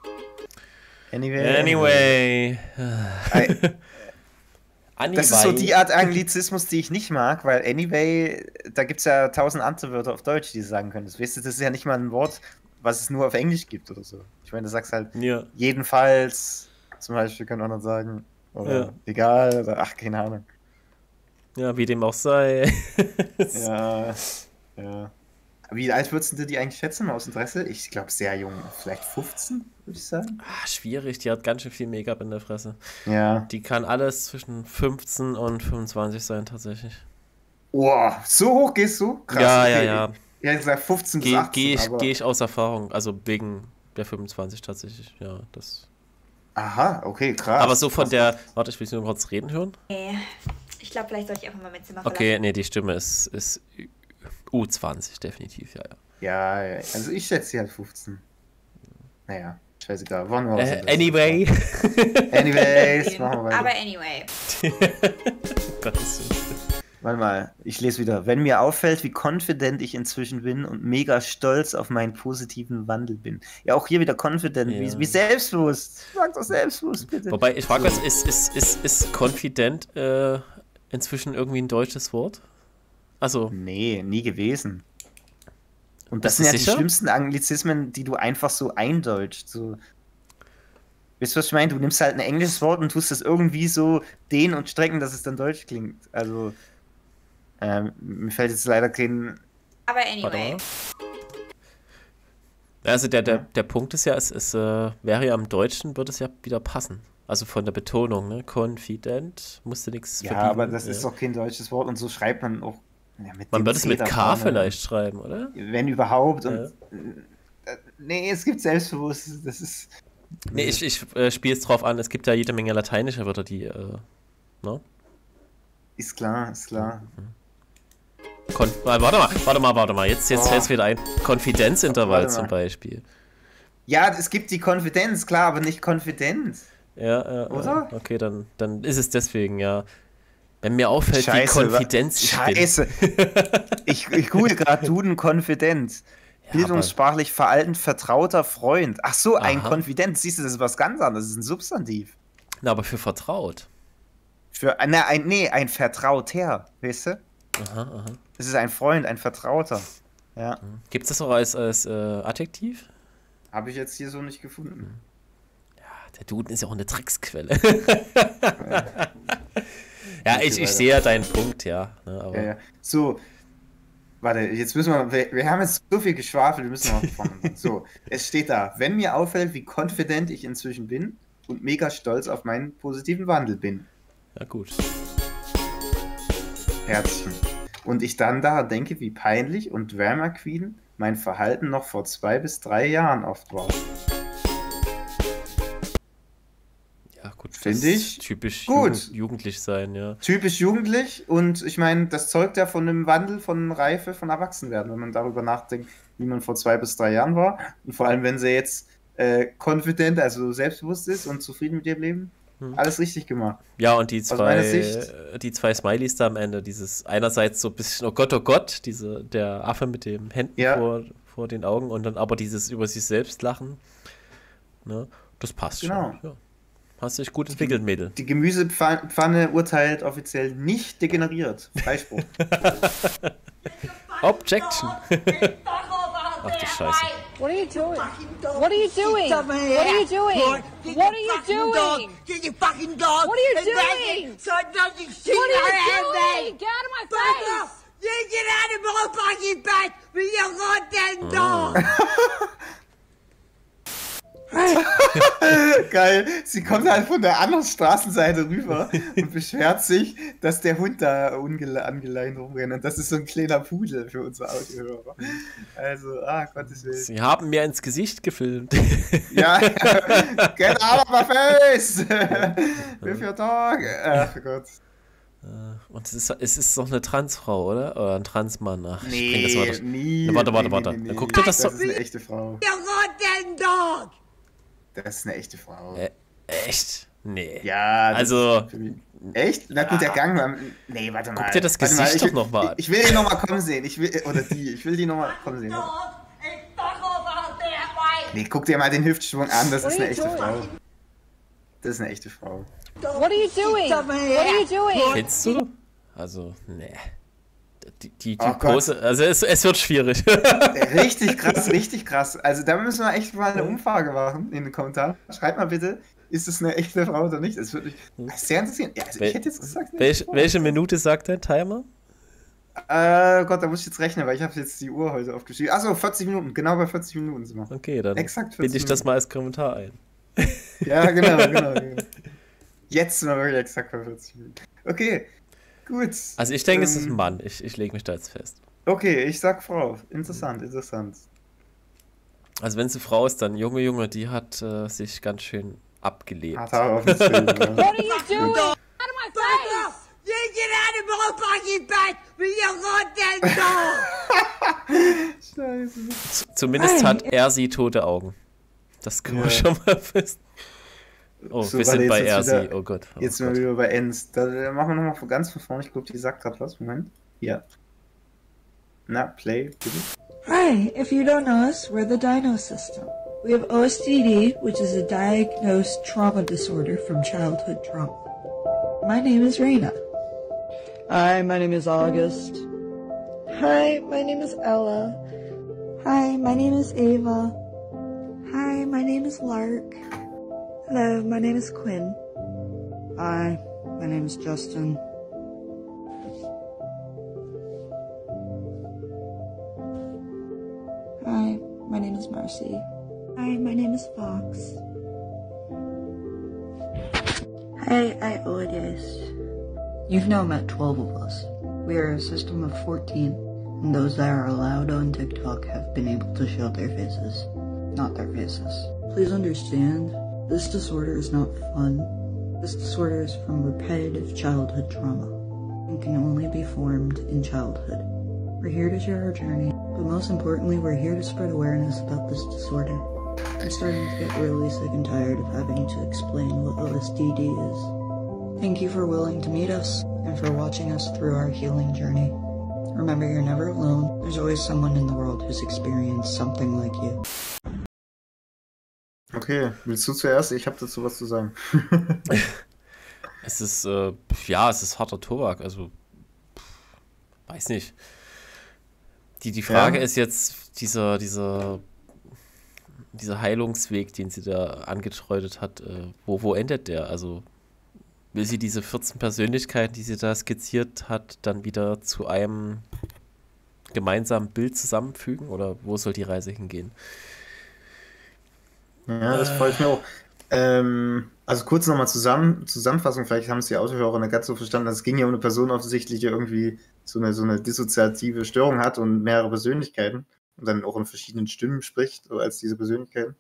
[SPEAKER 1] Anyway.
[SPEAKER 2] Das ist so die Art Anglizismus, die ich nicht mag, weil anyway, da gibt es ja 1000 andere Wörter auf Deutsch, die du sagen könntest. Weißt du, das ist ja nicht mal ein Wort, was es nur auf Englisch gibt oder so. Ich meine, du sagst halt
[SPEAKER 1] Ja.
[SPEAKER 2] jedenfalls, zum Beispiel kann man dann sagen, oder
[SPEAKER 1] Ja.
[SPEAKER 2] egal, oder ach, keine Ahnung.
[SPEAKER 1] Ja, wie dem auch sei.
[SPEAKER 2] Ja, ja. Wie alt würdest du die eigentlich schätzen, mal aus Interesse? Ich glaube, sehr jung. Vielleicht 15, würde ich sagen.
[SPEAKER 1] Schwierig, die hat ganz schön viel Make-up in der Fresse.
[SPEAKER 2] Ja.
[SPEAKER 1] Die kann alles zwischen 15 und 25 sein, tatsächlich.
[SPEAKER 2] Boah, so hoch gehst du? Krass.
[SPEAKER 1] Ja,
[SPEAKER 2] okay.
[SPEAKER 1] ja.
[SPEAKER 2] Ich hätte gesagt 15 bis 18.
[SPEAKER 1] Geh ich aus Erfahrung, also wegen der 25 tatsächlich, ja, das.
[SPEAKER 2] Aha, okay, krass.
[SPEAKER 1] Aber so von der, warte, ich will nur kurz reden hören.
[SPEAKER 7] Nee. Ich glaube, vielleicht soll ich einfach mal mein Zimmer verlassen.
[SPEAKER 1] Okay, nee, die Stimme ist U20, definitiv, ja.
[SPEAKER 2] Ja, also ich schätze sie halt 15. Naja, scheißegal. Wollen wir was
[SPEAKER 1] Anyway.
[SPEAKER 2] Anyways, machen wir weiter.
[SPEAKER 7] Aber anyway.
[SPEAKER 1] Gottes Willen.
[SPEAKER 2] Warte mal, ich lese wieder. Wenn mir auffällt, wie confident ich inzwischen bin und mega stolz auf meinen positiven Wandel bin. Ja, auch hier wieder confident,
[SPEAKER 1] Ja.
[SPEAKER 2] wie selbstbewusst. Sag doch selbstbewusst, bitte.
[SPEAKER 1] Wobei, ich frage was, ist confident inzwischen irgendwie ein deutsches Wort? Also,
[SPEAKER 2] Nee, nie gewesen. Und
[SPEAKER 1] Das
[SPEAKER 2] das sind
[SPEAKER 1] ist
[SPEAKER 2] ja
[SPEAKER 1] sicher?
[SPEAKER 2] die schlimmsten Anglizismen, die du einfach so eindeutscht. So. Weißt du, was ich meine? Du nimmst halt ein englisches Wort und tust das irgendwie so dehnen und strecken, dass es dann deutsch klingt. Also, mir fällt jetzt leider kein...
[SPEAKER 7] Aber
[SPEAKER 1] warte
[SPEAKER 7] anyway.
[SPEAKER 1] mal. Also der Punkt ist ja, es wäre ja im Deutschen, würde es ja wieder passen. Also von der Betonung, ne? Confident, musste nichts
[SPEAKER 2] Ja,
[SPEAKER 1] verbiegen.
[SPEAKER 2] aber das ist doch kein deutsches Wort und so schreibt man auch... Ja, mit
[SPEAKER 1] Man
[SPEAKER 2] dem
[SPEAKER 1] würde es
[SPEAKER 2] C
[SPEAKER 1] mit
[SPEAKER 2] da
[SPEAKER 1] K
[SPEAKER 2] vorne.
[SPEAKER 1] vielleicht schreiben, oder?
[SPEAKER 2] Wenn überhaupt. Und, nee, es gibt selbstbewusst. Das ist...
[SPEAKER 1] Nee, ich spiele es drauf an, es gibt ja jede Menge lateinische Wörter, die, ne?
[SPEAKER 2] Ist klar, ist klar.
[SPEAKER 1] Warte mal, jetzt fällt es wieder ein. Konfidenzintervall
[SPEAKER 2] Warte mal.
[SPEAKER 1] zum Beispiel.
[SPEAKER 2] Ja, es gibt die Konfidenz, klar, aber nicht konfident.
[SPEAKER 1] Ja,
[SPEAKER 2] Oder?
[SPEAKER 1] okay, dann ist es deswegen, ja. Wenn mir auffällt,
[SPEAKER 2] Scheiße,
[SPEAKER 1] wie Konfidenz ich bin.
[SPEAKER 2] Scheiße. Ich google gerade Duden Konfidenz. Bildungssprachlich veraltend vertrauter Freund. Ach so, ein
[SPEAKER 1] Aha.
[SPEAKER 2] Konfident. Siehst du, das ist was ganz anderes. Das ist ein Substantiv.
[SPEAKER 1] Na, aber für vertraut.
[SPEAKER 2] Ein Vertrauter, weißt du?
[SPEAKER 1] Aha.
[SPEAKER 2] Das ist ein Freund, ein Vertrauter. Ja.
[SPEAKER 1] Gibt es das auch als Adjektiv?
[SPEAKER 2] Habe ich jetzt hier so nicht gefunden.
[SPEAKER 1] Der Duden ist ja auch eine Drecksquelle. Ja, ich sehe ja deinen Punkt, ja. Ne, aber
[SPEAKER 2] Ja. So, warte, jetzt müssen wir haben jetzt so viel geschwafelt, wir müssen noch vorne. So, es steht da, wenn mir auffällt, wie confident ich inzwischen bin und mega stolz auf meinen positiven Wandel bin.
[SPEAKER 1] ja, gut.
[SPEAKER 2] Herzchen. Und ich dann da denke, wie peinlich und Drama Queen mein Verhalten noch vor 2 bis 3 Jahren oft war.
[SPEAKER 1] Ja, gut. das
[SPEAKER 2] Finde ich
[SPEAKER 1] ist typisch
[SPEAKER 2] gut.
[SPEAKER 1] jugendlich sein, ja.
[SPEAKER 2] Typisch jugendlich und ich meine, das zeugt ja von einem Wandel, von Reife, von Erwachsenwerden, wenn man darüber nachdenkt, wie man vor 2 bis 3 Jahren war. Und vor allem, wenn sie jetzt confident, also selbstbewusst ist und zufrieden mit ihrem Leben, alles richtig gemacht.
[SPEAKER 1] Ja, und die
[SPEAKER 2] meiner
[SPEAKER 1] zwei,
[SPEAKER 2] Sicht-
[SPEAKER 1] die zwei Smileys da am Ende, dieses einerseits so ein bisschen, oh Gott, der Affe mit den Händen
[SPEAKER 2] Ja.
[SPEAKER 1] vor den Augen und dann aber dieses über sich selbst lachen. Ne? Das passt
[SPEAKER 2] Genau.
[SPEAKER 1] schon. Ja. Hast dich gut entwickelt, Mädel.
[SPEAKER 2] Die Gemüsepfanne urteilt offiziell nicht degeneriert. Freispruch.
[SPEAKER 1] Objection. Ach du Scheiße.
[SPEAKER 8] What are you doing? What are you doing? What are you doing? What are you doing?
[SPEAKER 9] Get your fucking dog.
[SPEAKER 8] What are you
[SPEAKER 9] and back
[SPEAKER 8] doing?
[SPEAKER 9] it So it doesn't shoot
[SPEAKER 8] What are
[SPEAKER 9] our head
[SPEAKER 8] you
[SPEAKER 9] back.
[SPEAKER 8] doing? Get out of my
[SPEAKER 9] Fuck
[SPEAKER 8] face!
[SPEAKER 9] off. You get out of my fucking face with your goddamn dog.
[SPEAKER 2] Geil. Sie kommt halt von der anderen Straßenseite rüber und beschwert sich, dass der Hund da angeleint rumrennt. Und das ist so ein kleiner Pudel für unsere Audiohörer. Also, Gottes Willen.
[SPEAKER 1] Sie haben mir ins Gesicht gefilmt.
[SPEAKER 2] Ja, get out of my face! With your dog! Ach Gott.
[SPEAKER 1] Und es ist doch eine Transfrau, oder? Oder ein Transmann. Ach, ich bring das mal durch.
[SPEAKER 2] nie.
[SPEAKER 1] Warte.
[SPEAKER 2] Nee.
[SPEAKER 1] Dann guck dir das
[SPEAKER 2] Das
[SPEAKER 1] so.
[SPEAKER 2] ist eine echte Frau.
[SPEAKER 9] Your goddamn dog.
[SPEAKER 2] Das ist eine echte Frau.
[SPEAKER 1] Echt? Nee.
[SPEAKER 2] Ja, das
[SPEAKER 1] Also-
[SPEAKER 2] ist für mich- echt? Na gut, der Gang. Nee, warte mal.
[SPEAKER 1] Guck dir das
[SPEAKER 2] Warte mal,
[SPEAKER 1] Gesicht doch noch mal an.
[SPEAKER 2] Ich will die nochmal kommen sehen. Ich will die nochmal kommen sehen.
[SPEAKER 9] Dog. And fuck off out there, way.
[SPEAKER 2] Nee, guck dir mal den Hüftschwung an. Das
[SPEAKER 8] What
[SPEAKER 2] ist
[SPEAKER 8] are
[SPEAKER 2] eine
[SPEAKER 8] you
[SPEAKER 2] echte
[SPEAKER 8] doing?
[SPEAKER 2] Frau. Das ist eine echte Frau.
[SPEAKER 8] What are you doing? What are you doing?
[SPEAKER 1] Kennst du? Also, nee. Die
[SPEAKER 2] Oh Gott.
[SPEAKER 1] Pose, also es wird schwierig.
[SPEAKER 2] Richtig krass, richtig krass. Also da müssen wir echt mal eine Umfrage machen in den Kommentaren. Schreibt mal bitte, ist es eine echte Frau oder nicht? Das würde mich sehr interessieren. Ja, also ich hätte jetzt gesagt, eine echte Frau.
[SPEAKER 1] Welche Minute sagt dein Timer?
[SPEAKER 2] Gott, da muss ich jetzt rechnen, weil ich habe jetzt die Uhr heute aufgeschrieben. Achso, 40 Minuten, genau bei 40 Minuten sind wir.
[SPEAKER 1] Okay, dann
[SPEAKER 2] Exakt 40
[SPEAKER 1] binde ich das
[SPEAKER 2] Minuten.
[SPEAKER 1] mal als Kommentar ein.
[SPEAKER 2] Ja, genau. Jetzt sind wir wirklich exakt bei 40 Minuten. Okay, gut.
[SPEAKER 1] Also ich denke, es ist ein Mann. Ich lege mich da jetzt fest.
[SPEAKER 2] Okay, ich sag Frau. Interessant.
[SPEAKER 1] Also wenn es eine Frau ist, dann Junge, die hat sich ganz schön abgelebt.
[SPEAKER 2] Hat er auf den Film, ja.
[SPEAKER 8] What are you doing? Out of my face!
[SPEAKER 9] You get out of my fucking bed! Will you rot denn doch?
[SPEAKER 2] Scheiße.
[SPEAKER 1] Zumindest hat er sie tote Augen. Das können wir schon mal fest. Oh,
[SPEAKER 2] So,
[SPEAKER 1] wir sind
[SPEAKER 2] warte,
[SPEAKER 1] bei
[SPEAKER 2] jetzt
[SPEAKER 1] er
[SPEAKER 2] ist wieder-
[SPEAKER 1] sie. Oh Gott. Oh
[SPEAKER 2] Jetzt sind wir
[SPEAKER 1] Gott.
[SPEAKER 2] wieder bei Ends. Da machen wir nochmal ganz von vorne. Ich glaube, die sagt gerade was. Moment. Ja. Na, play, bitte.
[SPEAKER 10] Hi, if you don't know us, we're the Dino System. We have OSDD, which is a diagnosed trauma disorder from childhood trauma. My name is Reina.
[SPEAKER 11] Hi, my name is August.
[SPEAKER 10] Hi, my name is Ella. Hi, my name is Ava. Hi, my name is Lark. Hello, my name is Quinn.
[SPEAKER 11] Hi, my name is Justin.
[SPEAKER 10] Hi, my name is Marcy. Hi, my name is Fox. Hi, I Odis.
[SPEAKER 11] You've now met 12 of us. We are a system of 14, and those that are allowed on TikTok have been able to show their faces. Not their faces. Please understand, this disorder is not fun. This disorder is from repetitive childhood trauma and can only be formed in childhood. We're here to share our journey, but most importantly, we're here to spread awareness about this disorder. I'm starting to get really sick and tired of having to explain what OSDD is. Thank you for willing to meet us and for watching us through our healing journey. Remember, you're never alone. There's always someone in the world who's experienced something like you.
[SPEAKER 2] Okay, willst du zuerst? Ich habe dazu was zu sagen.
[SPEAKER 1] Es ist, es ist harter Tobak, also, weiß nicht. Die Frage ist jetzt, dieser Heilungsweg, den sie da angetreutet hat, wo endet der? Also, will sie diese 14 Persönlichkeiten, die sie da skizziert hat, dann wieder zu einem gemeinsamen Bild zusammenfügen? Oder wo soll die Reise hingehen?
[SPEAKER 2] Ja, das freut mich auch. Also kurz nochmal Zusammenfassung, vielleicht haben es die Autohörer nicht ganz so verstanden. Es ging ja um eine Person offensichtlich, die irgendwie so eine dissoziative Störung hat und mehrere Persönlichkeiten und dann auch in verschiedenen Stimmen spricht, so als diese Persönlichkeiten.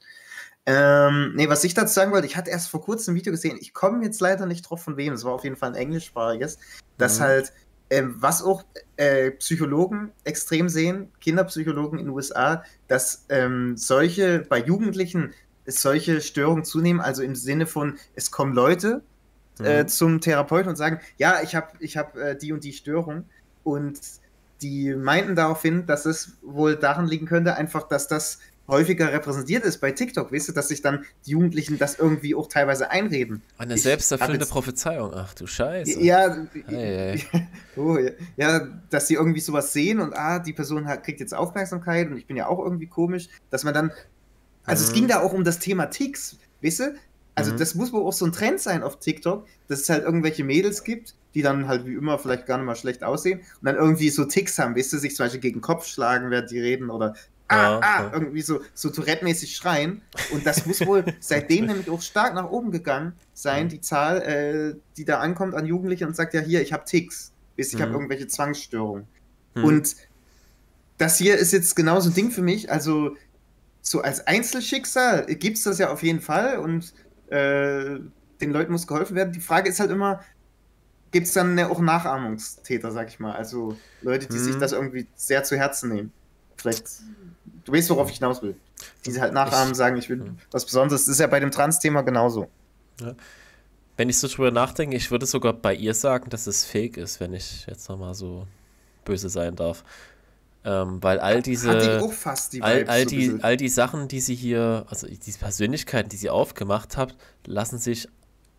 [SPEAKER 2] Was ich dazu sagen wollte, ich hatte erst vor kurzem ein Video gesehen, ich komme jetzt leider nicht drauf von wem, es war auf jeden Fall ein englischsprachiges, dass halt, was auch Psychologen extrem sehen, Kinderpsychologen in den USA, dass bei Jugendlichen solche Störungen zunehmen, also im Sinne von, es kommen Leute zum Therapeuten und sagen, ja, ich hab die und die Störung, und die meinten daraufhin, dass es wohl daran liegen könnte, einfach, dass das häufiger repräsentiert ist bei TikTok, weißt du, dass sich dann die Jugendlichen das irgendwie auch teilweise einreden.
[SPEAKER 1] Eine selbsterfüllende Prophezeiung, ach du Scheiße.
[SPEAKER 2] Ja,
[SPEAKER 1] Hey.
[SPEAKER 2] ja, dass sie irgendwie sowas sehen und die Person kriegt jetzt Aufmerksamkeit und ich bin ja auch irgendwie komisch, dass man dann, also es ging da auch um das Thema Ticks, weißt du? Also das muss wohl auch so ein Trend sein auf TikTok, dass es halt irgendwelche Mädels gibt, die dann halt wie immer vielleicht gar nicht mal schlecht aussehen und dann irgendwie so Ticks haben, weißt du, sich zum Beispiel gegen den Kopf schlagen, während die reden oder irgendwie so Tourette-mäßig schreien. Und das muss wohl seitdem nämlich auch stark nach oben gegangen sein, die Zahl, die da ankommt an Jugendliche und sagt, ja hier, ich habe Ticks, weißt du, ich habe irgendwelche Zwangsstörungen. Und das hier ist jetzt genauso ein Ding für mich, also so als Einzelschicksal gibt es das ja auf jeden Fall und den Leuten muss geholfen werden. Die Frage ist halt immer, gibt es dann auch Nachahmungstäter, sag ich mal, also Leute, die sich das irgendwie sehr zu Herzen nehmen. Vielleicht, du weißt, worauf ich hinaus will. Die sie halt nachahmen, sagen, ich will was Besonderes. Das ist ja bei dem Trans-Thema genauso.
[SPEAKER 1] Ja. Wenn ich so drüber nachdenke, ich würde sogar bei ihr sagen, dass es fake ist, wenn ich jetzt nochmal so böse sein darf. Weil all diese
[SPEAKER 2] Hatte ich auch fast die Vibes,
[SPEAKER 1] all die Sachen, die sie hier, also die Persönlichkeiten, die sie aufgemacht hat, lassen sich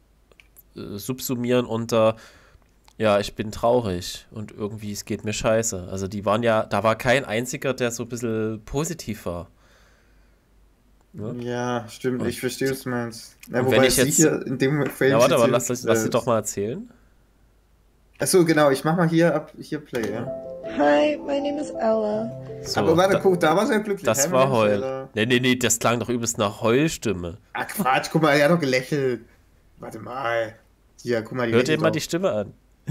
[SPEAKER 1] subsumieren unter, ja, ich bin traurig und irgendwie es geht mir scheiße. Also die waren ja, da war kein einziger, der so ein bisschen positiv war.
[SPEAKER 2] Ja, stimmt, ich verstehe, was du meinst. Ja,
[SPEAKER 1] wobei
[SPEAKER 2] wenn ich jetzt hier in dem Frame.
[SPEAKER 1] Ja, warte mal, lass sie doch mal erzählen.
[SPEAKER 2] Achso, genau, ich mach mal hier Play, ja.
[SPEAKER 10] Hi, my name is Ella.
[SPEAKER 1] So,
[SPEAKER 2] aber warte, guck, da war sie ja glücklich.
[SPEAKER 1] Das war Heul. Nee, das klang doch übelst nach Heulstimme.
[SPEAKER 2] Ach Quatsch, guck mal, er hat doch gelächelt. Warte mal. Hier, guck mal,
[SPEAKER 1] hört ihr mal die Stimme an.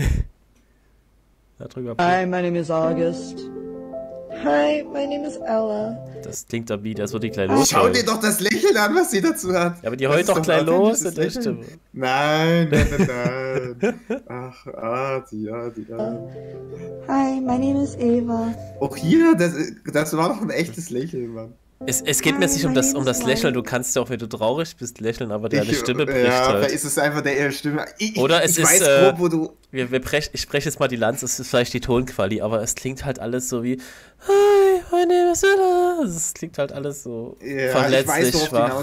[SPEAKER 10] Hi, my name is August. Hi, my name is Ella.
[SPEAKER 1] Das klingt doch wie, als würde die gleich los.
[SPEAKER 2] Schau dir doch das Lächeln an, was sie dazu hat.
[SPEAKER 1] Ja, aber die heult doch gleich los in der Stimme.
[SPEAKER 2] Nein. Ach, Adi.
[SPEAKER 10] Hi, my name is Eva.
[SPEAKER 2] Auch hier, das war doch ein echtes Lächeln, Mann.
[SPEAKER 1] Es geht mir nicht um das Lächeln, du kannst ja auch, wenn du traurig bist, lächeln, aber deine Stimme bricht
[SPEAKER 2] ja,
[SPEAKER 1] halt.
[SPEAKER 2] Ja, ist es einfach der Stimme.
[SPEAKER 1] Oder es
[SPEAKER 2] ich
[SPEAKER 1] ist,
[SPEAKER 2] weiß grob, wo du...
[SPEAKER 1] ich spreche jetzt mal die Lanze, es ist vielleicht die Tonquali, aber es klingt halt alles so wie Hi, my name is Ella. Es klingt halt alles so verletzlich, schwach.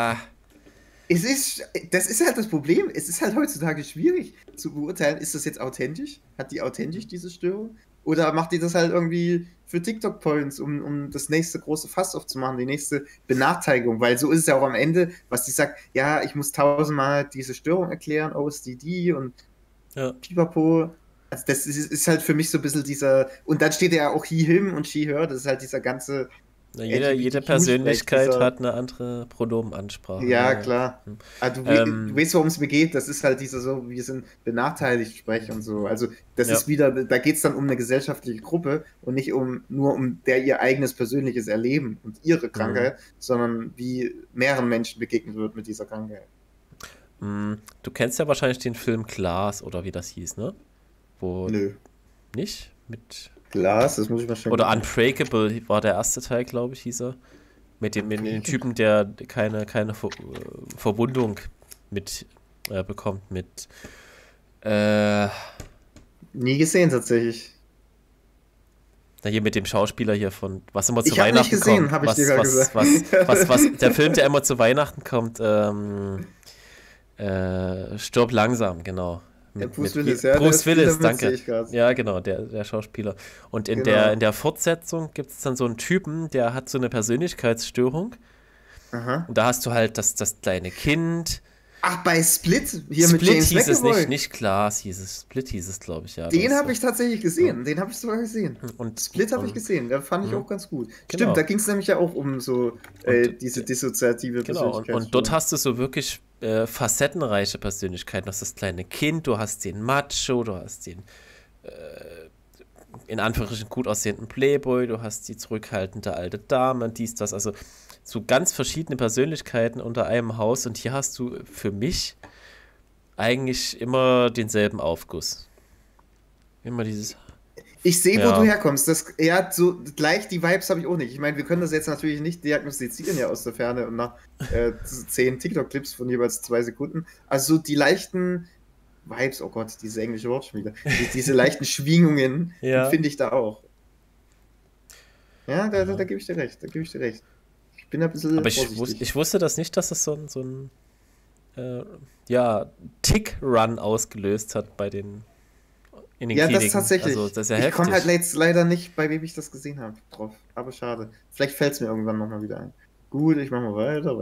[SPEAKER 2] Das ist halt das Problem. Es ist halt heutzutage schwierig zu beurteilen, ist das jetzt authentisch? Hat die authentisch diese Störung? Oder macht die das halt irgendwie für TikTok-Points, um das nächste große Fass aufzumachen, die nächste Benachteiligung? Weil so ist es ja auch am Ende, was die sagt, ja, ich muss 1000-mal diese Störung erklären, OCD und Pipapo. Also das ist halt für mich so ein bisschen dieser, und dann steht ja auch he, him und she, her, das ist halt dieser ganze...
[SPEAKER 1] Jede Persönlichkeit hat eine andere Pronomenansprache.
[SPEAKER 2] Ja, klar. Also, du weißt, worum es mir geht. Das ist halt dieser so, wir sind benachteiligt Sprech und so. Also das ist wieder, da geht es dann um eine gesellschaftliche Gruppe und nicht nur um ihr eigenes persönliches Erleben und ihre Krankheit, sondern wie mehreren Menschen begegnet wird mit dieser Krankheit.
[SPEAKER 1] Du kennst ja wahrscheinlich den Film Glass oder wie das hieß, ne?
[SPEAKER 2] Nö.
[SPEAKER 1] Nicht? Mit...
[SPEAKER 2] Glass, das muss ich mal schauen.
[SPEAKER 1] Oder Unbreakable war der erste Teil, glaube ich, hieß er. Mit dem Typen, der keine Verwundung bekommt mit
[SPEAKER 2] nie gesehen tatsächlich.
[SPEAKER 1] Na, hier mit dem Schauspieler hier von, was immer zu
[SPEAKER 2] Weihnachten
[SPEAKER 1] kommt.
[SPEAKER 2] Ich habe nicht gesehen, habe ich dir gerade gesagt.
[SPEAKER 1] Was der Film, der immer zu Weihnachten kommt, Stirb langsam, genau.
[SPEAKER 2] Bruce Willis,
[SPEAKER 1] Bruce Willis, danke. Ja, genau, der Schauspieler. Und in der Fortsetzung gibt es dann so einen Typen, der hat so eine Persönlichkeitsstörung.
[SPEAKER 2] Aha.
[SPEAKER 1] Und da hast du halt das kleine Kind.
[SPEAKER 2] Ach, bei Split? Hier
[SPEAKER 1] Split
[SPEAKER 2] mit James
[SPEAKER 1] hieß
[SPEAKER 2] McAvoy.
[SPEAKER 1] es nicht Glass hieß es. Split hieß es, glaube ich, ja.
[SPEAKER 2] Den habe ich tatsächlich gesehen. Den habe ich sogar gesehen. Und Split habe ich gesehen. Den fand ich auch ganz gut. Genau. Stimmt, da ging es nämlich ja auch um so diese dissoziative Persönlichkeit.
[SPEAKER 1] Genau, und dort hast du so wirklich facettenreiche Persönlichkeiten. Du hast das kleine Kind, du hast den Macho, du hast den in Anführungsstrichen gut aussehenden Playboy, du hast die zurückhaltende alte Dame, dies, das, also so ganz verschiedene Persönlichkeiten unter einem Haus, und hier hast du für mich eigentlich immer denselben Aufguss. Immer dieses...
[SPEAKER 2] Ich sehe, wo du herkommst. So gleich die Vibes habe ich auch nicht. Ich meine, wir können das jetzt natürlich nicht diagnostizieren ja aus der Ferne und nach 10 TikTok-Clips von jeweils 2 Sekunden. Also die leichten Vibes, oh Gott, diese englische Wortspiele, diese leichten Schwingungen finde ich da auch. Ja, da gebe ich dir recht. Ich bin ein bisschen
[SPEAKER 1] aber ich wusste das nicht, dass es so ein Tick-Run ausgelöst hat bei den in den Kliniken.
[SPEAKER 2] Das tatsächlich.
[SPEAKER 1] Also, das ist ja
[SPEAKER 2] ich komme
[SPEAKER 1] heftig.
[SPEAKER 2] halt jetzt leider nicht, bei wem ich das gesehen habe, drauf. Aber schade. Vielleicht fällt es mir irgendwann nochmal wieder ein. Gut, ich mache mal weiter.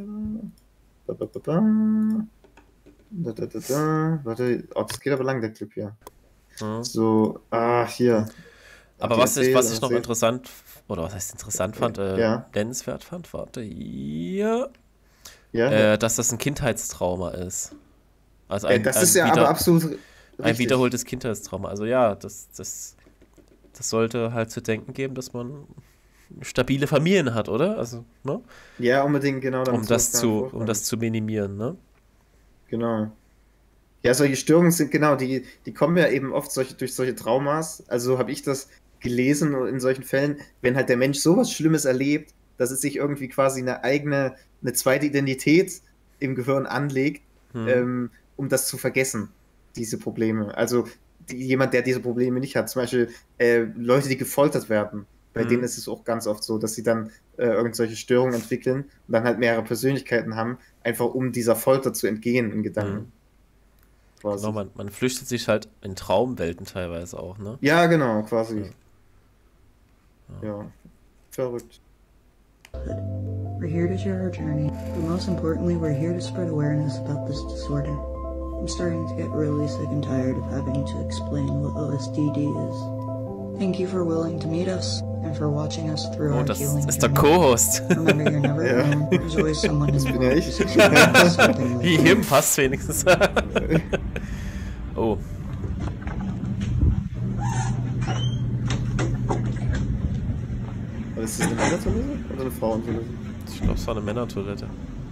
[SPEAKER 2] Warte, das geht aber lang, der Clip hier. So, hier.
[SPEAKER 1] Aber was ich noch interessant, oder was heißt interessant fand, nennenswert fand, warte, hier, dass das ein Kindheitstrauma ist. Also
[SPEAKER 2] das ist ja aber absolut
[SPEAKER 1] ein wiederholtes Kindheitstrauma. Also ja, das sollte halt zu denken geben, dass man stabile Familien hat, oder? Also, ne?
[SPEAKER 2] Ja, unbedingt, genau.
[SPEAKER 1] Um das zu minimieren, ne?
[SPEAKER 2] Genau. Ja, solche Störungen sind, genau, die kommen ja eben oft durch solche Traumas. Also habe ich das gelesen in solchen Fällen, wenn halt der Mensch sowas Schlimmes erlebt, dass es sich irgendwie quasi eine zweite Identität im Gehirn anlegt, um das zu vergessen, diese Probleme. Also jemand, der diese Probleme nicht hat, zum Beispiel Leute, die gefoltert werden, bei denen ist es auch ganz oft so, dass sie dann irgendwelche Störungen entwickeln und dann halt mehrere Persönlichkeiten haben, einfach um dieser Folter zu entgehen in Gedanken.
[SPEAKER 1] Genau, man flüchtet sich halt in Traumwelten teilweise auch, ne?
[SPEAKER 2] Ja, genau, quasi. Ja, verrückt.
[SPEAKER 11] We're here to share our journey, but most importantly, we're here to spread awareness about this disorder. I'm starting to get really sick and tired of having to explain what OSDD is. Thank you for willing to meet us and for watching us through our
[SPEAKER 1] Das
[SPEAKER 11] healing
[SPEAKER 1] ist der
[SPEAKER 11] journey.
[SPEAKER 1] Co-Host.
[SPEAKER 11] Remember, you're never alone. There's always someone
[SPEAKER 2] Das
[SPEAKER 11] who
[SPEAKER 2] bin ja ich.
[SPEAKER 11] something
[SPEAKER 1] Wie him passt wenigstens. Oh.
[SPEAKER 2] Ist das eine Männertoilette oder eine Frauentoilette?
[SPEAKER 1] Ich glaube, es war eine Männertoilette.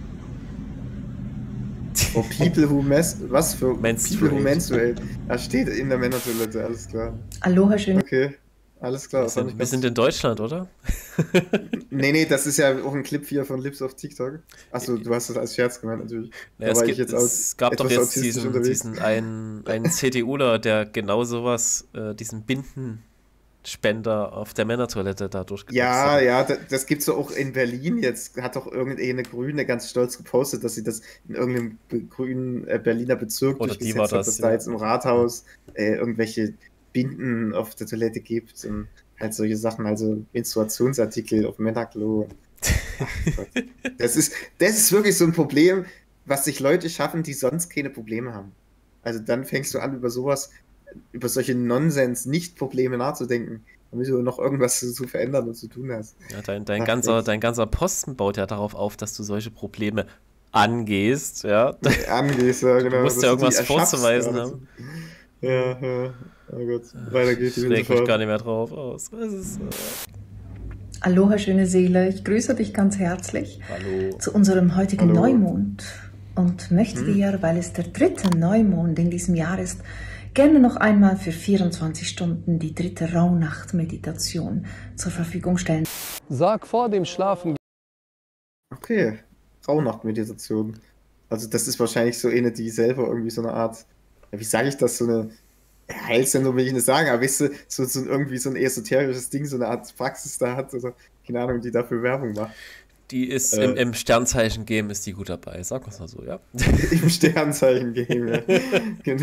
[SPEAKER 2] For people who was für people who
[SPEAKER 1] Menstruate.
[SPEAKER 2] menstruate? Da steht in der Männertoilette, alles klar.
[SPEAKER 6] Aloha, schön.
[SPEAKER 2] Okay, alles klar.
[SPEAKER 1] Wir sind in Deutschland, oder?
[SPEAKER 2] Nee, das ist ja auch ein Clip hier von Lips auf TikTok. Achso, du hast das als Scherz gemeint natürlich.
[SPEAKER 1] Ja, es gab doch jetzt diesen einen CDUler, der genau sowas, diesen Bindenspender auf der Männertoilette da durchgesetzt hat.
[SPEAKER 2] Ja, das gibt's doch auch in Berlin jetzt. Hat doch irgendeine Grüne ganz stolz gepostet, dass sie das in irgendeinem grünen Berliner Bezirk
[SPEAKER 1] Oder die
[SPEAKER 2] durchgesetzt
[SPEAKER 1] war
[SPEAKER 2] hat,
[SPEAKER 1] das,
[SPEAKER 2] dass
[SPEAKER 1] ja.
[SPEAKER 2] da jetzt im Rathaus irgendwelche Binden auf der Toilette gibt und halt solche Sachen, also Menstruationsartikel auf Männerklo. Ach Gott. Das ist wirklich so ein Problem, was sich Leute schaffen, die sonst keine Probleme haben. Also dann fängst du an, über solche Nonsens-Nicht-Probleme nachzudenken, damit du noch irgendwas zu verändern und zu tun hast.
[SPEAKER 1] Ja, dein ganzer Posten baut ja darauf auf, dass du solche Probleme angehst, ja.
[SPEAKER 2] Angehst, ja, genau.
[SPEAKER 1] Du musst ja irgendwas vorzuweisen
[SPEAKER 2] ja,
[SPEAKER 1] haben.
[SPEAKER 2] Ja. Oh Gott, weiter geht's.
[SPEAKER 1] Ich reg mich gar nicht mehr drauf aus.
[SPEAKER 12] Aloha, schöne Seele. Ich grüße dich ganz herzlich zu unserem heutigen Neumond und möchte dir, weil es der 3. Neumond in diesem Jahr ist, gerne noch einmal für 24 Stunden die 3. Rauhnacht-Meditation zur Verfügung stellen.
[SPEAKER 13] Sag vor dem Schlafen.
[SPEAKER 2] Okay, Rauhnacht-Meditation. Also das ist wahrscheinlich so eine, die selber irgendwie so eine Art, ja, wie sage ich das, so eine Heilsendung will ich nicht sagen, aber weißt du, so irgendwie so ein esoterisches Ding, so eine Art Praxis da hat, oder keine Ahnung, die dafür Werbung macht.
[SPEAKER 1] Die ist im Sternzeichen-Game ist die gut dabei, sag mal so, ja.
[SPEAKER 2] Im Sternzeichen-Game, ja. Genau.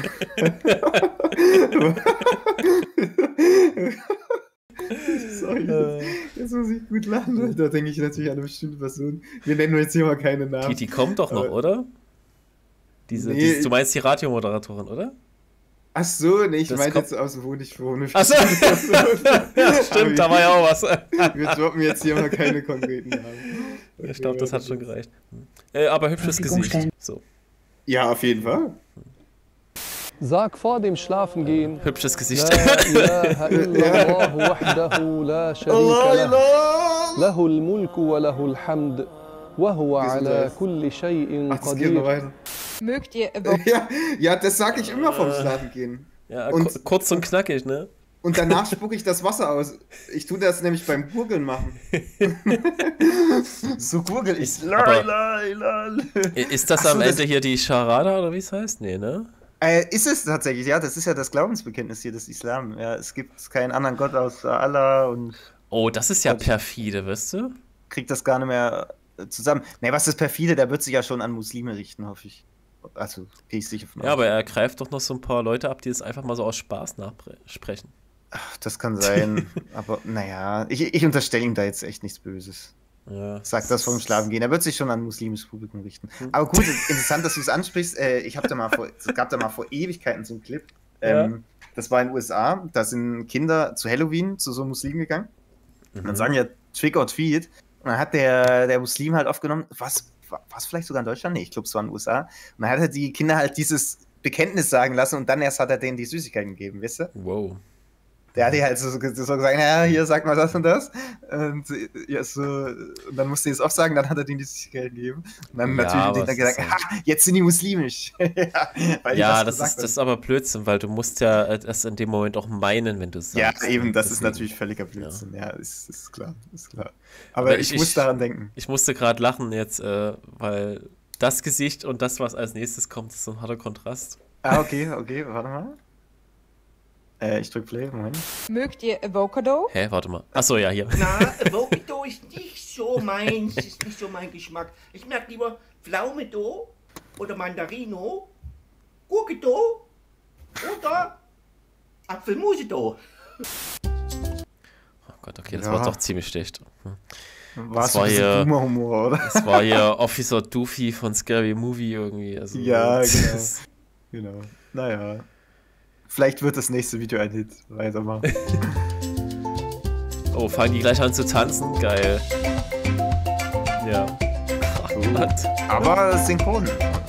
[SPEAKER 2] Sorry, jetzt muss ich gut lachen, da denke ich natürlich an eine bestimmte Person. Wir nennen jetzt hier mal keine Namen.
[SPEAKER 1] Die kommt doch noch, oder? Du meinst die Radiomoderatorin, oder?
[SPEAKER 2] Ach so, nee, ich meine jetzt aus dem Honig.
[SPEAKER 1] Ach so. Ja, stimmt, da war ja auch was.
[SPEAKER 2] Wir droppen jetzt hier mal keine konkreten Namen. Okay,
[SPEAKER 1] ich glaube, das hat schon gereicht. Aber hübsches Gesicht. So.
[SPEAKER 2] Ja, auf jeden Fall.
[SPEAKER 13] Sag vor dem Schlafengehen.
[SPEAKER 1] Hübsches Gesicht.
[SPEAKER 13] Lahul mulku wa lahul hamd wa huwa ala kulli shay'in qadir.
[SPEAKER 8] Mögt ihr
[SPEAKER 2] ja, das sage ich immer vom Schlafengehen.
[SPEAKER 1] Ja, und, kurz und knackig, ne?
[SPEAKER 2] Und danach spucke ich das Wasser aus. Ich tue das nämlich beim Gurgeln machen. So gurgel ich.
[SPEAKER 1] Ist das am Ende hier die Charada oder wie es heißt? Nee, ne?
[SPEAKER 2] Ist es tatsächlich, ja. Das ist ja das Glaubensbekenntnis hier des Islam. Ja, es gibt keinen anderen Gott außer Allah und...
[SPEAKER 1] Oh, das ist ja perfide, weißt du?
[SPEAKER 2] Kriegt das gar nicht mehr zusammen. Ne, was ist perfide? Der wird sich ja schon an Muslime richten, hoffe ich. Also, gehe ich sicher von aus.
[SPEAKER 1] Ja, aber er greift doch noch so ein paar Leute ab, die es einfach mal so aus Spaß nachsprechen.
[SPEAKER 2] Ach, das kann sein. Aber naja, ich unterstelle ihm da jetzt echt nichts Böses.
[SPEAKER 1] Ja,
[SPEAKER 2] Sag das vom Schlafen gehen. Er wird sich schon an muslimisches Publikum richten. Aber gut, interessant, dass du es ansprichst. Es gab da mal vor Ewigkeiten so einen Clip. Das war in den USA. Da sind Kinder zu Halloween zu so einem Muslim gegangen. Und dann sagen ja Trick or Treat. Und dann hat der Muslim halt aufgenommen, was vielleicht sogar in Deutschland? Nee, ich glaube, es war in den USA. Und dann hat er die Kinder halt dieses Bekenntnis sagen lassen und dann erst hat er denen die Süßigkeiten gegeben, wisst ihr?
[SPEAKER 1] Wow.
[SPEAKER 2] Der hat die halt so gesagt, ja, hier, sag mal das und das. Und, ja, so, und dann musste er es auch sagen, dann hat er denen die Süßigkeiten gegeben. Und dann natürlich dann gesagt, jetzt sind die muslimisch.
[SPEAKER 1] Das ist aber Blödsinn, weil du musst ja das in dem Moment auch meinen, wenn du es sagst.
[SPEAKER 2] Ja, eben, das ist natürlich völliger Blödsinn. Ja, ist klar. Aber ich muss daran denken.
[SPEAKER 1] Ich musste gerade lachen jetzt, weil das Gesicht und das, was als nächstes kommt, ist so ein harter Kontrast.
[SPEAKER 2] Okay, warte mal. Ich drück Play, Moment.
[SPEAKER 8] Mögt ihr Avocado?
[SPEAKER 1] Hä, warte mal. Achso, ja, hier.
[SPEAKER 9] Na, Avocado ist nicht so meins, ist nicht so mein Geschmack. Ich mag lieber Pflaumedo oder Mandarino, Gurkedo oder Apfelmusedo.
[SPEAKER 1] Oh Gott, okay, das war doch ziemlich schlecht.
[SPEAKER 2] Das war hier Humor, oder?
[SPEAKER 1] Das war hier Officer Doofy von Scary Movie irgendwie. Also,
[SPEAKER 2] ja, genau. Naja. Vielleicht wird das nächste Video ein Hit. Weitermachen.
[SPEAKER 1] Oh, fangen die gleich an zu tanzen? Geil. Ja.
[SPEAKER 2] Aber synchron.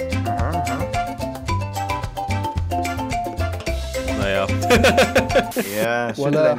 [SPEAKER 1] Naja.
[SPEAKER 2] Ja,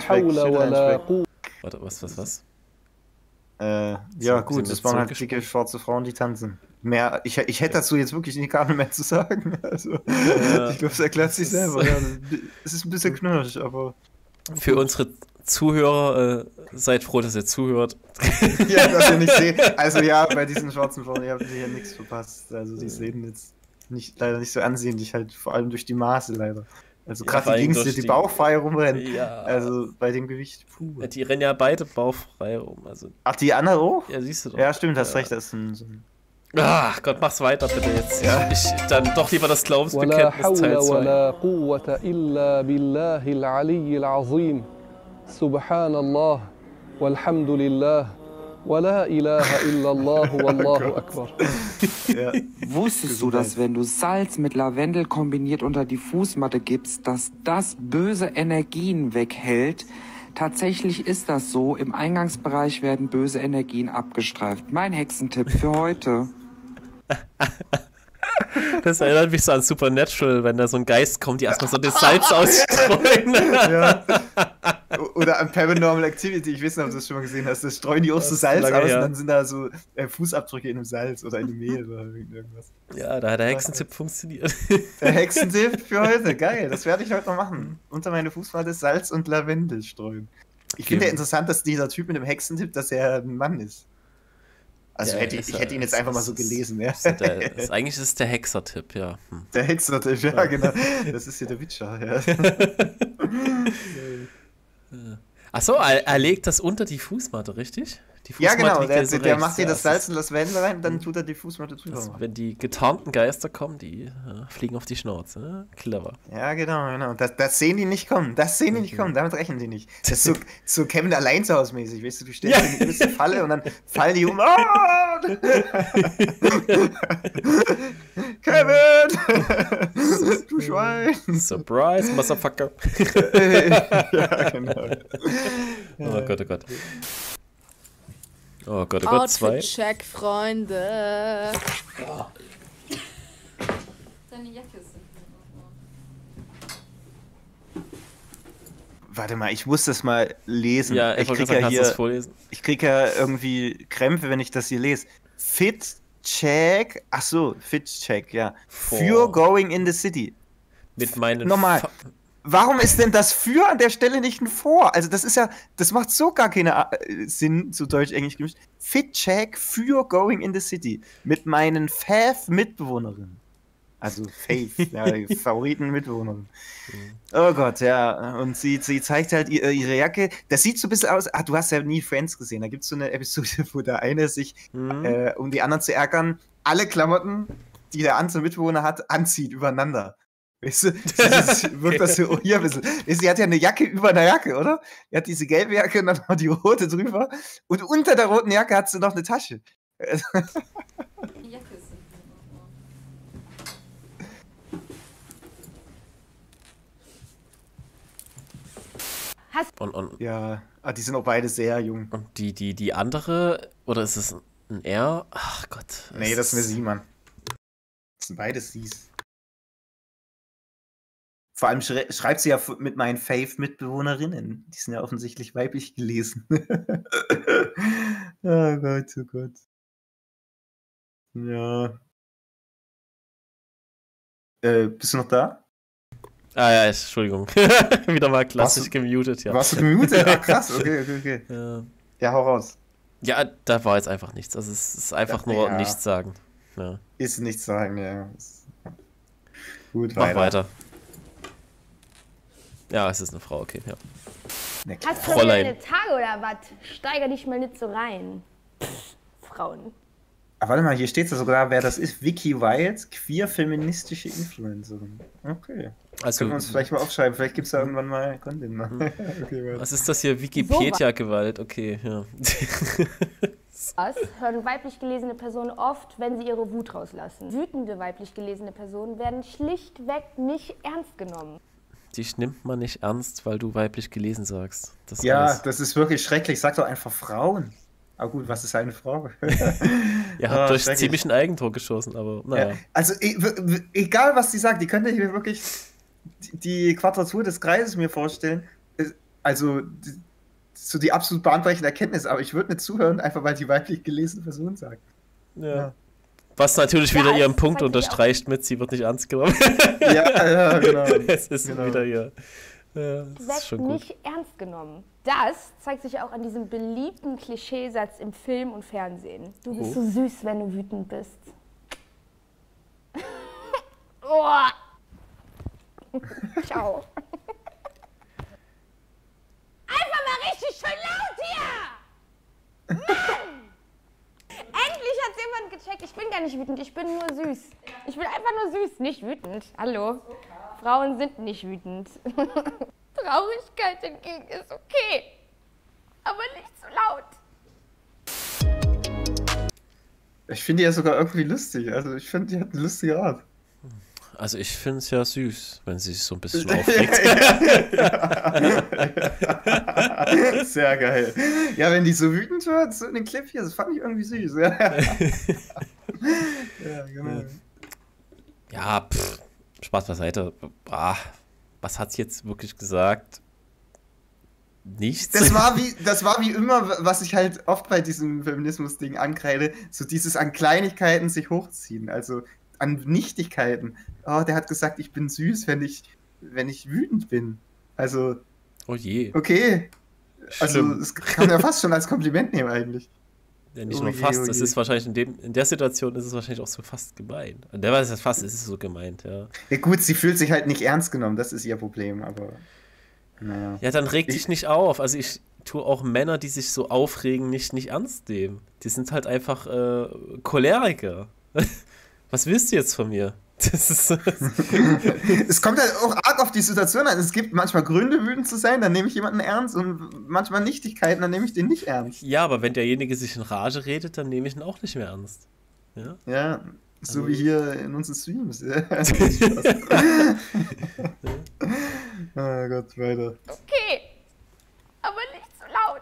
[SPEAKER 1] Warte, was?
[SPEAKER 2] Ja, gut, das waren halt dicke schwarze Frauen, die tanzen. Mehr, ich hätte dazu jetzt wirklich gar nicht mehr zu sagen. Also, ich glaube, es erklärt sich selber. Ja, es ist ein bisschen knirsch, aber.
[SPEAKER 1] Für unsere Zuhörer, seid froh, dass ihr zuhört.
[SPEAKER 2] Ja, dass ihr nicht seht. Also ja, bei diesen schwarzen Frauen, ihr habt hier nichts verpasst. Also die sehen jetzt leider nicht so ansehnlich, halt vor allem durch die Maße leider. Also gerade die Jungs, die bauchfrei rumrennen.
[SPEAKER 1] Ja.
[SPEAKER 2] Also bei dem Gewicht, puh.
[SPEAKER 1] Die rennen ja beide bauchfrei rum. Also.
[SPEAKER 2] Ach, die andere auch?
[SPEAKER 1] Ja, siehst du doch.
[SPEAKER 2] Ja, stimmt, hast recht, das ist so ein...
[SPEAKER 1] Ach Gott, mach's weiter bitte jetzt. Ja. Ich dann doch lieber das Glaubensbekenntnis Teil 2.
[SPEAKER 13] Subhanallah, walhamdulillah, wa la ilaha illallah, wallahu akbar.
[SPEAKER 14] Ja. Wusstest du, dass wenn du Salz mit Lavendel kombiniert unter die Fußmatte gibst, dass das böse Energien weghält? Tatsächlich ist das so. Im Eingangsbereich werden böse Energien abgestreift. Mein Hexentipp für heute.
[SPEAKER 1] Das erinnert mich so an Supernatural, wenn da so ein Geist kommt, die erstmal so das Salz ausstreuen.
[SPEAKER 2] Ja. Oder an Paranormal Activity, ich weiß nicht, ob du das schon mal gesehen hast, da streuen die auch so Salz aus und dann sind da so Fußabdrücke in dem Salz oder in dem Mehl oder irgendwas.
[SPEAKER 1] Ja, da hat der Hexentipp funktioniert.
[SPEAKER 2] Der Hexentipp für heute, geil, das werde ich heute noch machen. Unter meine Fußmatte Salz und Lavendel streuen. Ich finde ja interessant, dass dieser Typ mit dem Hexentipp, dass er ein Mann ist. Also
[SPEAKER 1] ja,
[SPEAKER 2] ich hätte ihn jetzt einfach mal so gelesen. Ja.
[SPEAKER 1] Eigentlich ist es der Hexer-Tipp, ja.
[SPEAKER 2] Der Hexer-Tipp, ja, genau. Das ist hier der Witcher, ja.
[SPEAKER 1] Achso, er legt das unter die Fußmatte, richtig? Die
[SPEAKER 2] Fußmatte, ja, genau, der macht dir das Salz und das Lavendel rein, dann tut er die Fußmatte drüber.
[SPEAKER 1] Also, wenn die getarnten Geister kommen, die fliegen auf die Schnauze. Clever.
[SPEAKER 2] Ja, genau. Das sehen die nicht kommen. Damit rechnen die nicht. Das ist so Kevin allein zu Hause mäßig, weißt du stellst in die gewisse Falle und dann fallen die um. Oh! Kevin! Du Schwein!
[SPEAKER 1] Surprise, Motherfucker!
[SPEAKER 2] Ja, genau.
[SPEAKER 1] Oh Gott, oh Gott. Oh Gott, oh Gott, 2.
[SPEAKER 4] Outfit-Check, Freunde.
[SPEAKER 1] Oh.
[SPEAKER 3] Deine Jacke ist.
[SPEAKER 2] Warte mal, ich muss das mal lesen.
[SPEAKER 1] Ja,
[SPEAKER 2] ich krieg ja irgendwie Krämpfe, wenn ich das hier lese. Fit-Check, Fit-Check, ja. Für Going in the City.
[SPEAKER 1] Mit meinen...
[SPEAKER 2] Nochmal. Warum ist denn das für an der Stelle nicht ein vor? Also das macht so gar keinen Sinn, zu Deutsch-Englisch gemischt. Fit-Check für Going in the City. Mit meinen Fav-Mitbewohnerinnen. Also Faith, ja, die Favoriten-Mitbewohnerin. Oh Gott, ja. Und sie zeigt halt ihre Jacke. Das sieht so ein bisschen aus. Du hast ja nie Friends gesehen. Da gibt es so eine Episode, wo der eine sich, um die anderen zu ärgern, alle Klamotten, die der andere Mitbewohner hat, anzieht übereinander. Weißt du, wirkt das so hier ein bisschen. Sie hat ja eine Jacke über einer Jacke, oder? Sie hat diese gelbe Jacke und dann noch die rote drüber. Und unter der roten Jacke hat sie noch eine Tasche.
[SPEAKER 3] Die Jacke ist.
[SPEAKER 2] Ja, die sind auch beide sehr jung.
[SPEAKER 1] Und die andere, oder ist es ein R? Ach Gott.
[SPEAKER 2] Nee, das ist eine Sie, Mann. Das sind beide Sie's. Vor allem schreibt sie ja mit meinen Faith-Mitbewohnerinnen. Die sind ja offensichtlich weiblich gelesen. Oh Gott, oh Gott. Ja. Bist du noch da?
[SPEAKER 1] Ah ja, Entschuldigung. Wieder mal klassisch gemutet, ja.
[SPEAKER 2] Warst du gemutet? Ah, krass, okay. Ja, hau raus.
[SPEAKER 1] Ja, da war jetzt einfach nichts. Also es ist einfach nur nichts sagen. Ja.
[SPEAKER 2] Ist nichts sagen, ja. Gut,
[SPEAKER 1] mach weiter. Ja, es ist eine Frau, okay, ja.
[SPEAKER 15] Hast du wieder eine Tage oder was? Steiger dich mal nicht so rein. Frauen.
[SPEAKER 2] Aber warte mal, hier steht es sogar, wer das ist. Vicky Wild, queer-feministische Influencerin. Okay. Also, können wir uns vielleicht mal aufschreiben. Vielleicht gibt es da irgendwann mal Content.
[SPEAKER 1] Okay, was ist das hier? Wikipedia-Gewalt. Okay, ja.
[SPEAKER 15] Das hören weiblich gelesene Personen oft, wenn sie ihre Wut rauslassen. Wütende weiblich gelesene Personen werden schlichtweg nicht ernst genommen.
[SPEAKER 1] dich nimmt man nicht ernst, weil du weiblich gelesen sagst. Das
[SPEAKER 2] das ist wirklich schrecklich. Sag doch einfach Frauen. Aber gut, was ist eine Frau?
[SPEAKER 1] Ihr habt euch ziemlich ein Eigentor geschossen, aber naja.
[SPEAKER 2] Ja. Also egal, was die sagt, die könnte ich mir wirklich die Quadratur des Kreises mir vorstellen. Also so die absolut bahnbrechende Erkenntnis, aber ich würde nicht zuhören, einfach weil die weiblich gelesene Person sagt.
[SPEAKER 1] Ja. Was natürlich wieder ihren Punkt unterstreicht mit, sie wird nicht ernst genommen.
[SPEAKER 2] Ja, genau.
[SPEAKER 1] Es ist wieder hier. Ja, das ist schon gut.
[SPEAKER 15] Nicht ernst genommen. Das zeigt sich auch an diesem beliebten Klischeesatz im Film und Fernsehen. Du bist so süß, wenn du wütend bist. Ciao. Einfach mal richtig schön laut hier! Mann! Endlich hat jemand gecheckt, ich bin gar nicht wütend, ich bin nur süß. Ich bin einfach nur süß, nicht wütend. Hallo? Frauen sind nicht wütend. Traurigkeit hingegen ist okay, aber nicht zu laut.
[SPEAKER 2] Ich finde die ja sogar irgendwie lustig. Also ich finde, die hat eine lustige Art.
[SPEAKER 1] Also ich finde es ja süß, wenn sie sich so ein bisschen aufregt.
[SPEAKER 2] Sehr geil. Ja, wenn die so wütend wird, so in den Clip hier, das fand ich irgendwie süß. Ja, genau.
[SPEAKER 1] Ja, Spaß beiseite. Was hat sie jetzt wirklich gesagt? Nichts.
[SPEAKER 2] Das war wie immer, was ich halt oft bei diesem Feminismus-Ding ankreide, so dieses an Kleinigkeiten sich hochziehen, also an Nichtigkeiten. Oh, der hat gesagt, ich bin süß, wenn ich wütend bin. Also,
[SPEAKER 1] oh je.
[SPEAKER 2] Okay. Also, das kann man ja fast schon als Kompliment nehmen eigentlich.
[SPEAKER 1] Ja, nicht nur fast, es ist wahrscheinlich in der Situation ist es wahrscheinlich auch so fast gemeint. Und der weiß es fast, es ist so gemeint, ja.
[SPEAKER 2] Ja gut, sie fühlt sich halt nicht ernst genommen, das ist ihr Problem, aber naja.
[SPEAKER 1] Ja, dann reg dich nicht auf. Also ich tue auch Männer, die sich so aufregen, nicht ernst nehmen. Die sind halt einfach Choleriker. Was willst du jetzt von mir? Das ist
[SPEAKER 2] es kommt halt auch arg auf die Situation an. Es gibt manchmal Gründe, wütend zu sein, dann nehme ich jemanden ernst und manchmal Nichtigkeiten, dann nehme ich den nicht ernst.
[SPEAKER 1] Ja, aber wenn derjenige sich in Rage redet, dann nehme ich ihn auch nicht mehr ernst.
[SPEAKER 2] Ja, so wie hier in unseren Streams. Oh Gott, weiter.
[SPEAKER 15] Okay, aber nicht so laut.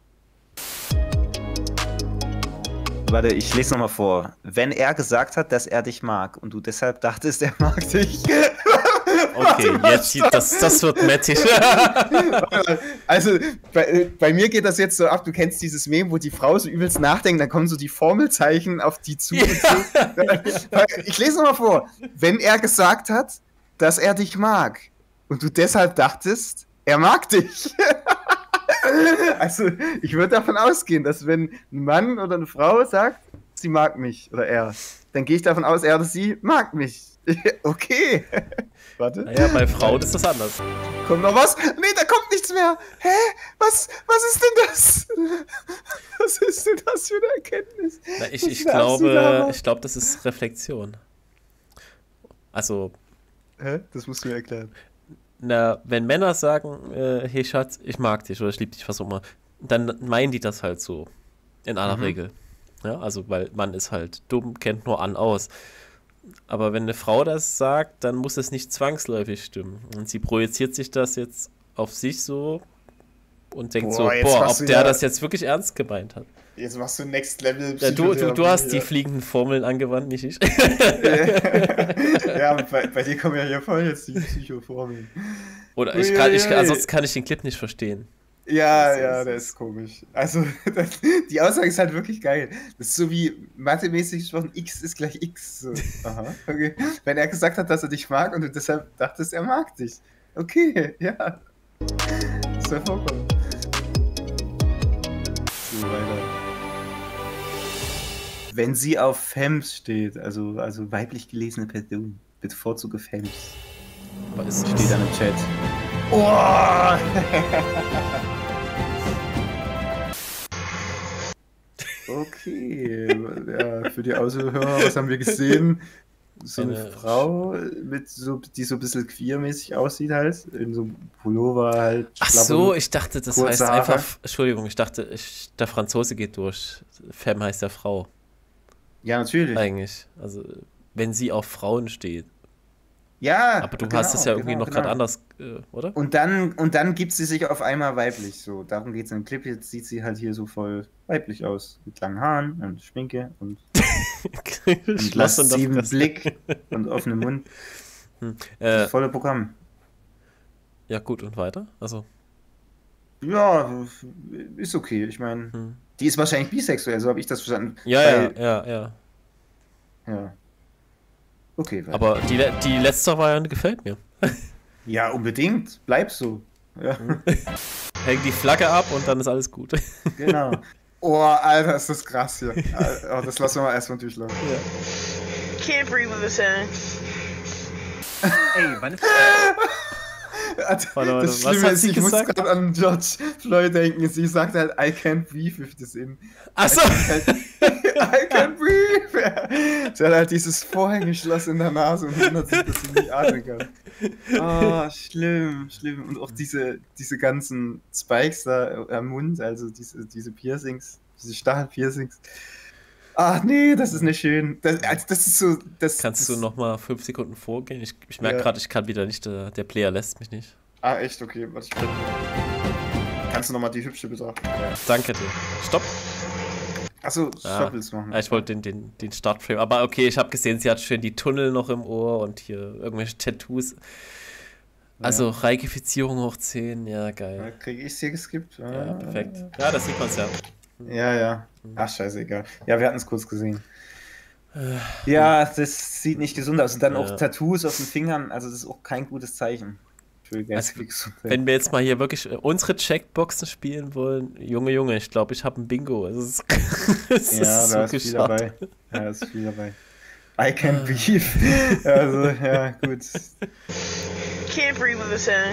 [SPEAKER 2] Warte, ich lese nochmal vor. Wenn er gesagt hat, dass er dich mag und du deshalb dachtest, er mag dich.
[SPEAKER 1] Okay, jetzt das wird mattig.
[SPEAKER 2] Also, bei mir geht das jetzt so ab, du kennst dieses Meme, wo die Frau so übelst nachdenkt, dann kommen so die Formelzeichen auf die zu. Ich lese nochmal vor. Wenn er gesagt hat, dass er dich mag und du deshalb dachtest, er mag dich. Also, ich würde davon ausgehen, dass wenn ein Mann oder eine Frau sagt, sie mag mich oder er, dann gehe ich davon aus, er oder sie mag mich. Okay. Warte.
[SPEAKER 1] Naja, bei Frauen ist das anders.
[SPEAKER 2] Kommt noch was? Nee, da kommt nichts mehr. Hä? Was ist denn das? Was ist denn das für eine Erkenntnis?
[SPEAKER 1] Na, ich glaube, das ist Reflexion. Also.
[SPEAKER 2] Hä? Das musst du mir erklären.
[SPEAKER 1] Na, wenn Männer sagen, hey Schatz, ich mag dich oder ich liebe dich, was auch immer, dann meinen die das halt so. In aller Regel. Ja, also, weil Mann ist halt dumm, kennt nur an aus. Aber wenn eine Frau das sagt, dann muss es nicht zwangsläufig stimmen. Und sie projiziert sich das jetzt auf sich so und denkt ob der das jetzt wirklich ernst gemeint hat.
[SPEAKER 2] Jetzt machst du Next Level.
[SPEAKER 1] Ja, du hast die fliegenden Formeln angewandt, nicht ich.
[SPEAKER 2] Ja, bei dir kommen ja hier voll jetzt die Psychoformeln.
[SPEAKER 1] Oder ansonsten kann ich den Clip nicht verstehen.
[SPEAKER 2] Ja, der ist komisch. Also, die Aussage ist halt wirklich geil. Das ist so wie mathemäßig gesprochen, x ist gleich x. So. Aha, okay. Wenn er gesagt hat, dass er dich mag und du deshalb dachtest, er mag dich. Okay, ja. Das soll vorkommen. So, weiter. Wenn sie auf Femmes steht, also weiblich gelesene Person, bevorzuge Femmes.
[SPEAKER 1] Was
[SPEAKER 2] steht dann im Chat? Oh! Okay, ja, für die Außenhörer, was haben wir gesehen? So eine Frau, die so ein bisschen queermäßig aussieht halt, in so einem Pullover halt.
[SPEAKER 1] Ach so, ich dachte, das heißt einfach, Entschuldigung, ich dachte, der Franzose geht durch. Femme heißt ja Frau.
[SPEAKER 2] Ja, natürlich.
[SPEAKER 1] Eigentlich, also wenn sie auf Frauen steht.
[SPEAKER 2] Ja,
[SPEAKER 1] aber du hast es ja irgendwie noch gerade anders, oder?
[SPEAKER 2] Und dann gibt sie sich auf einmal weiblich, so. Darum geht es im Clip. Jetzt sieht sie halt hier so voll weiblich aus. Mit langen Haaren und Schminke und lasziven Blick und offenem Mund. Das volle Programm.
[SPEAKER 1] Ja, gut, und weiter? Also.
[SPEAKER 2] Ja, ist okay. Ich meine, die ist wahrscheinlich bisexuell, so habe ich das verstanden.
[SPEAKER 1] Ja.
[SPEAKER 2] Okay, weiter.
[SPEAKER 1] Aber die letzte Variante gefällt mir.
[SPEAKER 2] Ja, unbedingt. Bleib so. Ja.
[SPEAKER 1] Häng die Flagge ab und dann ist alles gut.
[SPEAKER 2] Genau. Oh, Alter, ist das krass hier. Oh, das lassen wir mal erstmal durchlaufen. Ja.
[SPEAKER 8] Can't breathe with this hand.
[SPEAKER 16] Ey, wann ist
[SPEAKER 2] Warte, das Schlimme ist, ich muss gerade an George Floyd denken. Sie sagt halt, I can't breathe with this in.
[SPEAKER 1] Achso!
[SPEAKER 2] I can't breathe! Sie hat halt dieses Vorhängeschloss in der Nase und wundert sich, dass sie nicht atmen kann. Oh, schlimm. Und auch diese ganzen Spikes da am Mund, also diese Piercings, diese Stachelpiercings. Ach nee, das ist nicht schön. Das ist so.
[SPEAKER 1] Kannst du nochmal 5 Sekunden vorgehen? Ich merke gerade, ich kann wieder nicht. Der Player lässt mich nicht.
[SPEAKER 2] Ah, echt? Okay, warte. Kannst du nochmal die hübsche betrachten?
[SPEAKER 1] Ja. Danke dir. Stopp.
[SPEAKER 2] Achso, Stopp willst du machen.
[SPEAKER 1] Ich wollte den Startframe. Aber okay, ich habe gesehen, sie hat schön die Tunnel noch im Ohr und hier irgendwelche Tattoos. Also Reikifizierung hoch 10, ja, geil.
[SPEAKER 2] Kriege ich es hier geskippt?
[SPEAKER 1] Ja, perfekt. Ja, das sieht man es ja.
[SPEAKER 2] Ja. Ach, scheißegal. Ja, wir hatten es kurz gesehen. Ja, das sieht nicht gesund aus. Und dann auch Tattoos auf den Fingern, also das ist auch kein gutes Zeichen.
[SPEAKER 1] Also, wenn wir jetzt mal hier wirklich unsere Checkboxen spielen wollen, Junge, ich glaube, ich habe ein Bingo. Es ist
[SPEAKER 2] da ist viel dabei. Ja, ist viel dabei. I can't breathe. Also, ja, gut.
[SPEAKER 8] Can't breathe with this hand.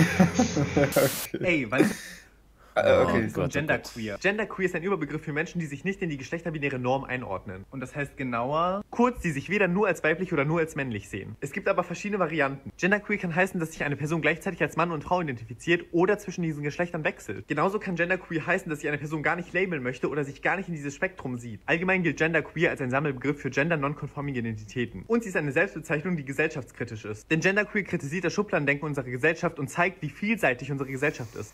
[SPEAKER 2] Okay.
[SPEAKER 16] Ey, wann...
[SPEAKER 2] Okay.
[SPEAKER 16] Genderqueer. Genderqueer ist ein Überbegriff für Menschen, die sich nicht in die geschlechterbinäre Norm einordnen. Und das heißt genauer, kurz, die sich weder nur als weiblich oder nur als männlich sehen. Es gibt aber verschiedene Varianten. Genderqueer kann heißen, dass sich eine Person gleichzeitig als Mann und Frau identifiziert oder zwischen diesen Geschlechtern wechselt. Genauso kann Genderqueer heißen, dass sich eine Person gar nicht labeln möchte oder sich gar nicht in dieses Spektrum sieht. Allgemein gilt Genderqueer als ein Sammelbegriff für gender-non-conforming Identitäten. Und sie ist eine Selbstbezeichnung, die gesellschaftskritisch ist. Denn Genderqueer kritisiert das Schubladendenken unserer Gesellschaft und zeigt, wie vielseitig unsere Gesellschaft ist.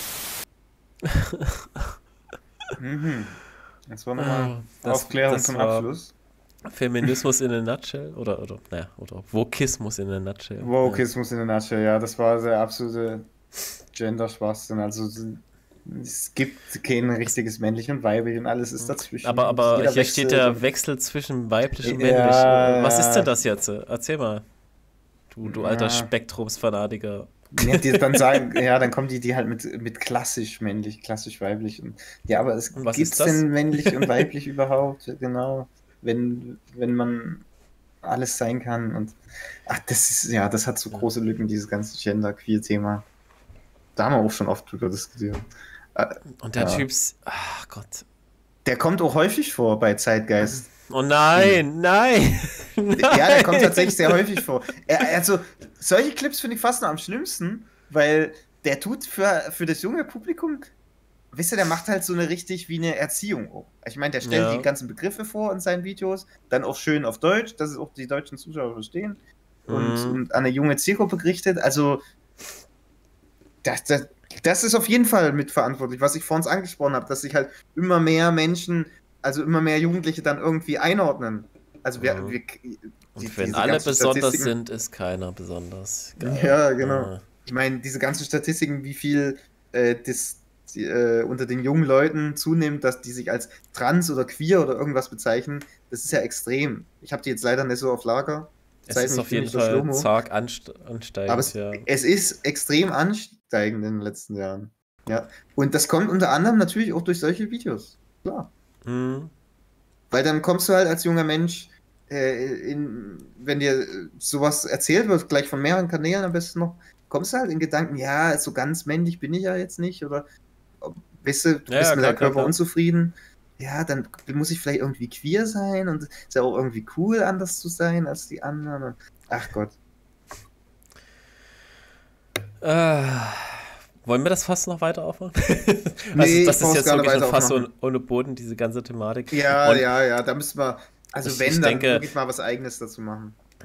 [SPEAKER 2] Jetzt war nochmal Aufklärung zum Abschluss.
[SPEAKER 1] Feminismus in a nutshell oder Wokismus in a nutshell.
[SPEAKER 2] Wokismus in a nutshell, ja, das war der absolute Gender-Schwachsinn. Also es gibt kein richtiges männlich und weiblich und alles ist dazwischen.
[SPEAKER 1] Aber hier steht der Wechsel zwischen weiblich und männlich. Was ist denn das jetzt? Erzähl mal. Du alter Spektrumsfanatiker.
[SPEAKER 2] Ja, die dann sagen, dann kommen die halt mit klassisch männlich, klassisch weiblich. Und, ja, aber gibt's denn männlich und weiblich überhaupt? Genau. Wenn man alles sein kann. Und das hat so große Lücken, dieses ganze Gender-Queer-Thema. Da haben wir auch schon oft drüber diskutiert.
[SPEAKER 1] Und der Typ, ach Gott.
[SPEAKER 2] Der kommt auch häufig vor bei Zeitgeist.
[SPEAKER 1] Oh nein.
[SPEAKER 2] Ja, der kommt tatsächlich sehr häufig vor. Also, solche Clips finde ich fast noch am schlimmsten, weil der tut für das junge Publikum, wisst ihr, der macht halt so eine richtig wie eine Erziehung auch. Ich meine, der stellt die ganzen Begriffe vor in seinen Videos, dann auch schön auf Deutsch, dass es auch die deutschen Zuschauer verstehen und an eine junge Zielgruppe gerichtet. Also, das ist auf jeden Fall mitverantwortlich, was ich vor uns angesprochen habe, dass sich halt immer mehr Menschen, also immer mehr Jugendliche dann irgendwie einordnen. Also
[SPEAKER 1] und wenn alle besonders sind, ist keiner besonders. Geil.
[SPEAKER 2] Ja, genau. Ich meine, diese ganzen Statistiken, wie viel unter den jungen Leuten zunimmt, dass die sich als trans oder queer oder irgendwas bezeichnen, das ist ja extrem. Ich habe die jetzt leider nicht so auf Lager.
[SPEAKER 1] Es ist auf jeden Fall stark ansteigend.
[SPEAKER 2] Aber es ist extrem ansteigend in den letzten Jahren. Ja. Und das kommt unter anderem natürlich auch durch solche Videos. Klar. Weil dann kommst du halt als junger Mensch, wenn dir sowas erzählt wird, gleich von mehreren Kanälen am besten noch, kommst du halt in Gedanken, ja, so ganz männlich bin ich ja jetzt nicht, oder weißt du, bist mit deinem Körper unzufrieden, ja, dann muss ich vielleicht irgendwie queer sein und ist ja auch irgendwie cool, anders zu sein als die anderen. Ach Gott.
[SPEAKER 1] Wollen wir das Fass noch weiter aufmachen?
[SPEAKER 2] Nee,
[SPEAKER 1] das ist jetzt wirklich ein Fass ohne Boden, diese ganze Thematik.
[SPEAKER 2] Ja, da müssen wir, dann wirklich mal was Eigenes dazu machen.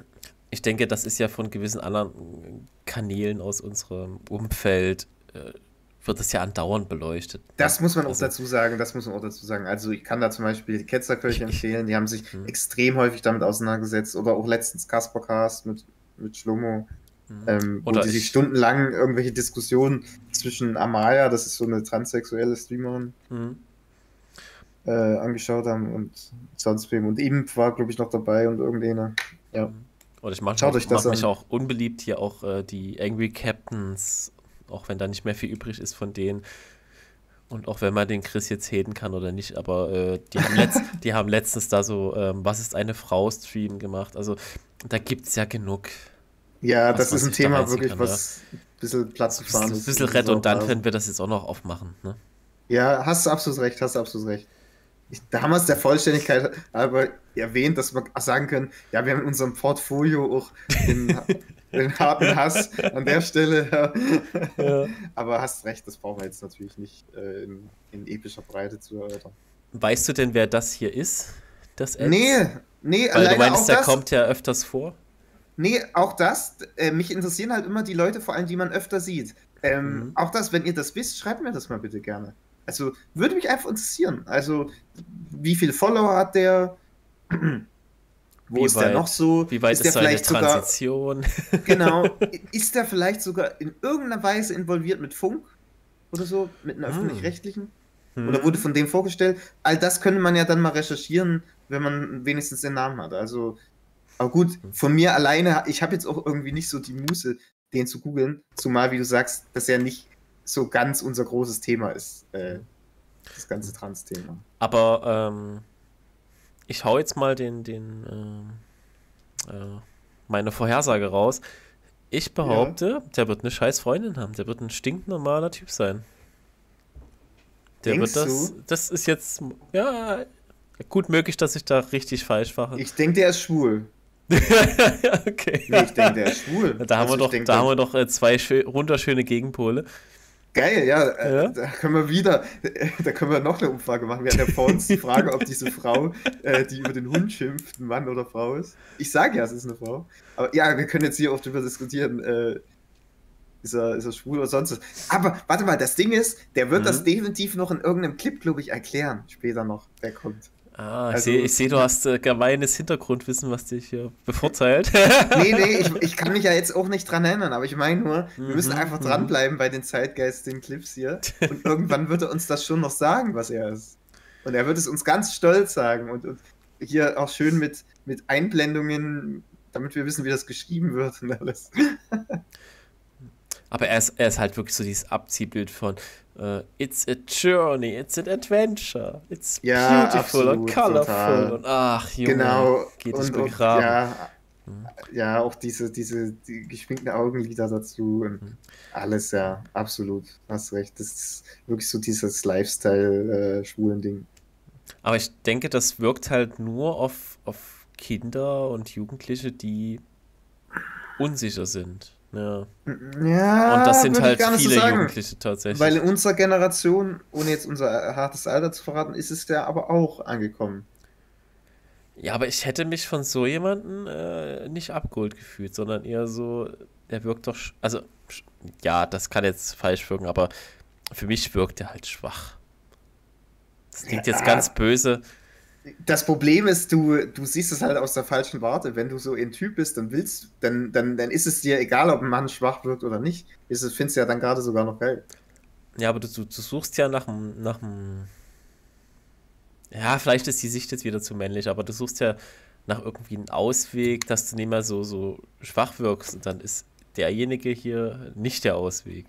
[SPEAKER 1] ich denke, das ist ja von gewissen anderen Kanälen aus unserem Umfeld, wird das ja andauernd beleuchtet.
[SPEAKER 2] Das muss man auch dazu sagen, Also ich kann da zum Beispiel die Ketzerkirche empfehlen, die haben sich extrem häufig damit auseinandergesetzt. Oder auch letztens Kaspercast mit Schlomo, wo die sich stundenlang irgendwelche Diskussionen zwischen Amaya, das ist so eine transsexuelle Streamerin, angeschaut haben und sonst wem. Und ihm war, glaube ich, noch dabei und irgendeiner. Ja.
[SPEAKER 1] Oder ich mache mich auch unbeliebt hier auch die Angry Captains, auch wenn da nicht mehr viel übrig ist von denen. Und auch wenn man den Chris jetzt haten kann oder nicht, aber die haben letztens da so Was ist eine Frau-Stream gemacht. Also da gibt es ja genug.
[SPEAKER 2] Ja, das ist ein Thema wirklich, was ein bisschen Platz zu fahren ist.
[SPEAKER 1] Ein bisschen redundant, wenn wir das jetzt auch noch aufmachen. Ne?
[SPEAKER 2] Ja, hast du absolut recht. Da haben wir es der Vollständigkeit aber erwähnt, dass wir sagen können, ja, wir haben in unserem Portfolio auch den harten Hass an der Stelle. Ja. Aber hast recht, das brauchen wir jetzt natürlich nicht in epischer Breite zu erörtern.
[SPEAKER 1] Weißt du denn, wer das hier ist? Das Ed?
[SPEAKER 2] Nee,
[SPEAKER 1] weil du meinst, der kommt ja öfters vor.
[SPEAKER 2] Nee, auch das. Mich interessieren halt immer die Leute, vor allem, die man öfter sieht. Auch das, wenn ihr das wisst, schreibt mir das mal bitte gerne. Also, würde mich einfach interessieren. Also, wie viele Follower hat der? Wo ist der noch so?
[SPEAKER 1] Wie weit ist der
[SPEAKER 2] vielleicht
[SPEAKER 1] Transition?
[SPEAKER 2] Genau. Ist der vielleicht sogar in irgendeiner Weise involviert mit Funk? Oder so? Mit einem öffentlich-rechtlichen? Oder wurde von dem vorgestellt? All das könnte man ja dann mal recherchieren, wenn man wenigstens den Namen hat. Also, aber gut, von mir alleine, ich habe jetzt auch irgendwie nicht so die Muße, den zu googeln. Zumal, wie du sagst, dass er nicht so ganz unser großes Thema ist, das ganze Trans-Thema.
[SPEAKER 1] Aber ich hau jetzt mal meine Vorhersage raus. Ich behaupte, der wird eine scheiß Freundin haben. Der wird ein stinknormaler Typ sein. Das ist jetzt, ja, gut möglich, dass ich da richtig falsch mache.
[SPEAKER 2] Ich denke, der ist schwul.
[SPEAKER 1] Okay.
[SPEAKER 2] Nee, ich denke, der ist schwul.
[SPEAKER 1] Da haben wir doch zwei wunderschöne Gegenpole.
[SPEAKER 2] Geil, ja. Da können wir noch eine Umfrage machen. Wir hatten ja vor uns die Frage, ob diese Frau, die über den Hund schimpft, ein Mann oder Frau ist. Ich sage ja, es ist eine Frau. Aber ja, wir können jetzt hier oft darüber diskutieren, ist er schwul oder sonst was. Aber warte mal, das Ding ist, der wird das definitiv noch in irgendeinem Clip, glaube ich, erklären. Später noch, der kommt.
[SPEAKER 1] Also, ich sehe, du hast gemeines Hintergrundwissen, was dich hier bevorteilt.
[SPEAKER 2] Nee, ich kann mich ja jetzt auch nicht dran erinnern, aber ich meine nur, wir müssen einfach dranbleiben bei den zeitgeistigen Clips hier und irgendwann wird er uns das schon noch sagen, was er ist. Und er wird es uns ganz stolz sagen und hier auch schön mit Einblendungen, damit wir wissen, wie das geschrieben wird und alles.
[SPEAKER 1] Aber er ist halt wirklich so dieses Abziehbild von it's a journey, it's an adventure, it's beautiful und colorful total. Und ach, Junge,
[SPEAKER 2] genau.
[SPEAKER 1] geht dich begraben.
[SPEAKER 2] Ja, auch die geschminkten Augenlider dazu und alles, ja, absolut, hast recht. Das ist wirklich so dieses Lifestyle-schwulen Ding.
[SPEAKER 1] Aber ich denke, das wirkt halt nur auf Kinder und Jugendliche, die unsicher sind. Ja, und das sind halt viele Jugendliche tatsächlich.
[SPEAKER 2] Weil in unserer Generation, ohne jetzt unser hartes Alter zu verraten, ist es ja aber auch angekommen.
[SPEAKER 1] Ja, aber ich hätte mich von so jemandem nicht abgeholt gefühlt, sondern eher so, der wirkt doch, also, ja, das kann jetzt falsch wirken, aber für mich wirkt er halt schwach. Das klingt jetzt ganz böse.
[SPEAKER 2] Das Problem ist, du siehst es halt aus der falschen Warte. Wenn du so ein Typ bist, dann ist es dir egal, ob ein Mann schwach wirkt oder nicht. Findest du ja dann gerade sogar noch geil.
[SPEAKER 1] Ja, aber du suchst ja nach einem. Ja, vielleicht ist die Sicht jetzt wieder zu männlich, aber du suchst ja nach irgendwie einem Ausweg, dass du nicht mehr so schwach wirkst. Und dann ist derjenige hier nicht der Ausweg.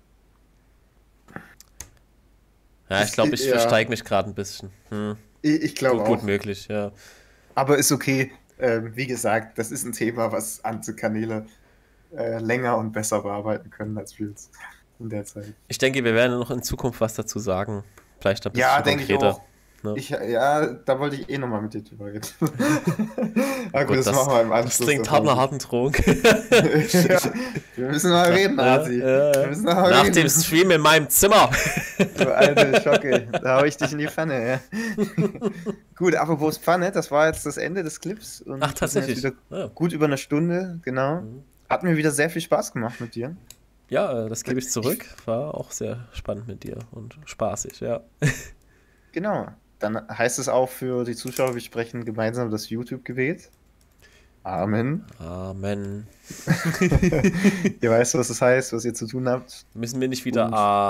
[SPEAKER 1] Ja, ich glaube, ich versteige mich gerade ein bisschen.
[SPEAKER 2] Ich glaube auch.
[SPEAKER 1] Gut möglich, ja.
[SPEAKER 2] Aber ist okay. Wie gesagt, das ist ein Thema, was andere Kanäle länger und besser bearbeiten können als wir jetzt in der Zeit.
[SPEAKER 1] Ich denke, wir werden noch in Zukunft was dazu sagen. Vielleicht ein bisschen konkreter.
[SPEAKER 2] Ich auch. Ne? Da wollte ich nochmal mit dir drüber reden. Aber gut, das machen wir im Anschluss.
[SPEAKER 1] Das klingt harten Trunk.
[SPEAKER 2] Wir müssen mal reden, Hasi.
[SPEAKER 1] Nach dem Stream in meinem Zimmer.
[SPEAKER 2] Du alte Schocke, da hau ich dich in die Pfanne, ja. Gut, apropos Pfanne, das war jetzt das Ende des Clips. Und
[SPEAKER 1] Ach, tatsächlich.
[SPEAKER 2] Gut über eine Stunde, genau. Hat mir wieder sehr viel Spaß gemacht mit dir.
[SPEAKER 1] Ja, das gebe ich zurück. War auch sehr spannend mit dir und spaßig, ja.
[SPEAKER 2] Genau. Dann heißt es auch für die Zuschauer, wir sprechen gemeinsam das YouTube-Gebet. Amen.
[SPEAKER 1] Amen.
[SPEAKER 2] Ihr weißt, was das heißt, was ihr zu tun habt.
[SPEAKER 1] Müssen wir nicht wieder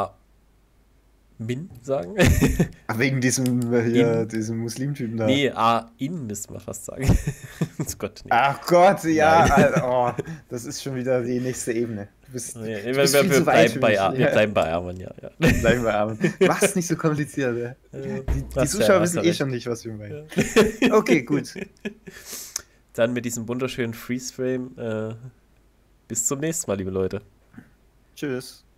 [SPEAKER 1] Amin sagen?
[SPEAKER 2] Ach, wegen diesem Muslimtypen da.
[SPEAKER 1] Nee, A-In müssten wir fast sagen. Gott, nee.
[SPEAKER 2] Ach Gott, ja. Alter, das ist schon wieder die nächste Ebene.
[SPEAKER 1] Wir bleiben bei Amen, ja.
[SPEAKER 2] Wir bleiben bei Amen. Mach's nicht so kompliziert, ja. Die Zuschauer wissen schon nicht, was wir meinen. Ja. Okay, gut.
[SPEAKER 1] Dann mit diesem wunderschönen Freeze-Frame. Bis zum nächsten Mal, liebe Leute.
[SPEAKER 2] Tschüss.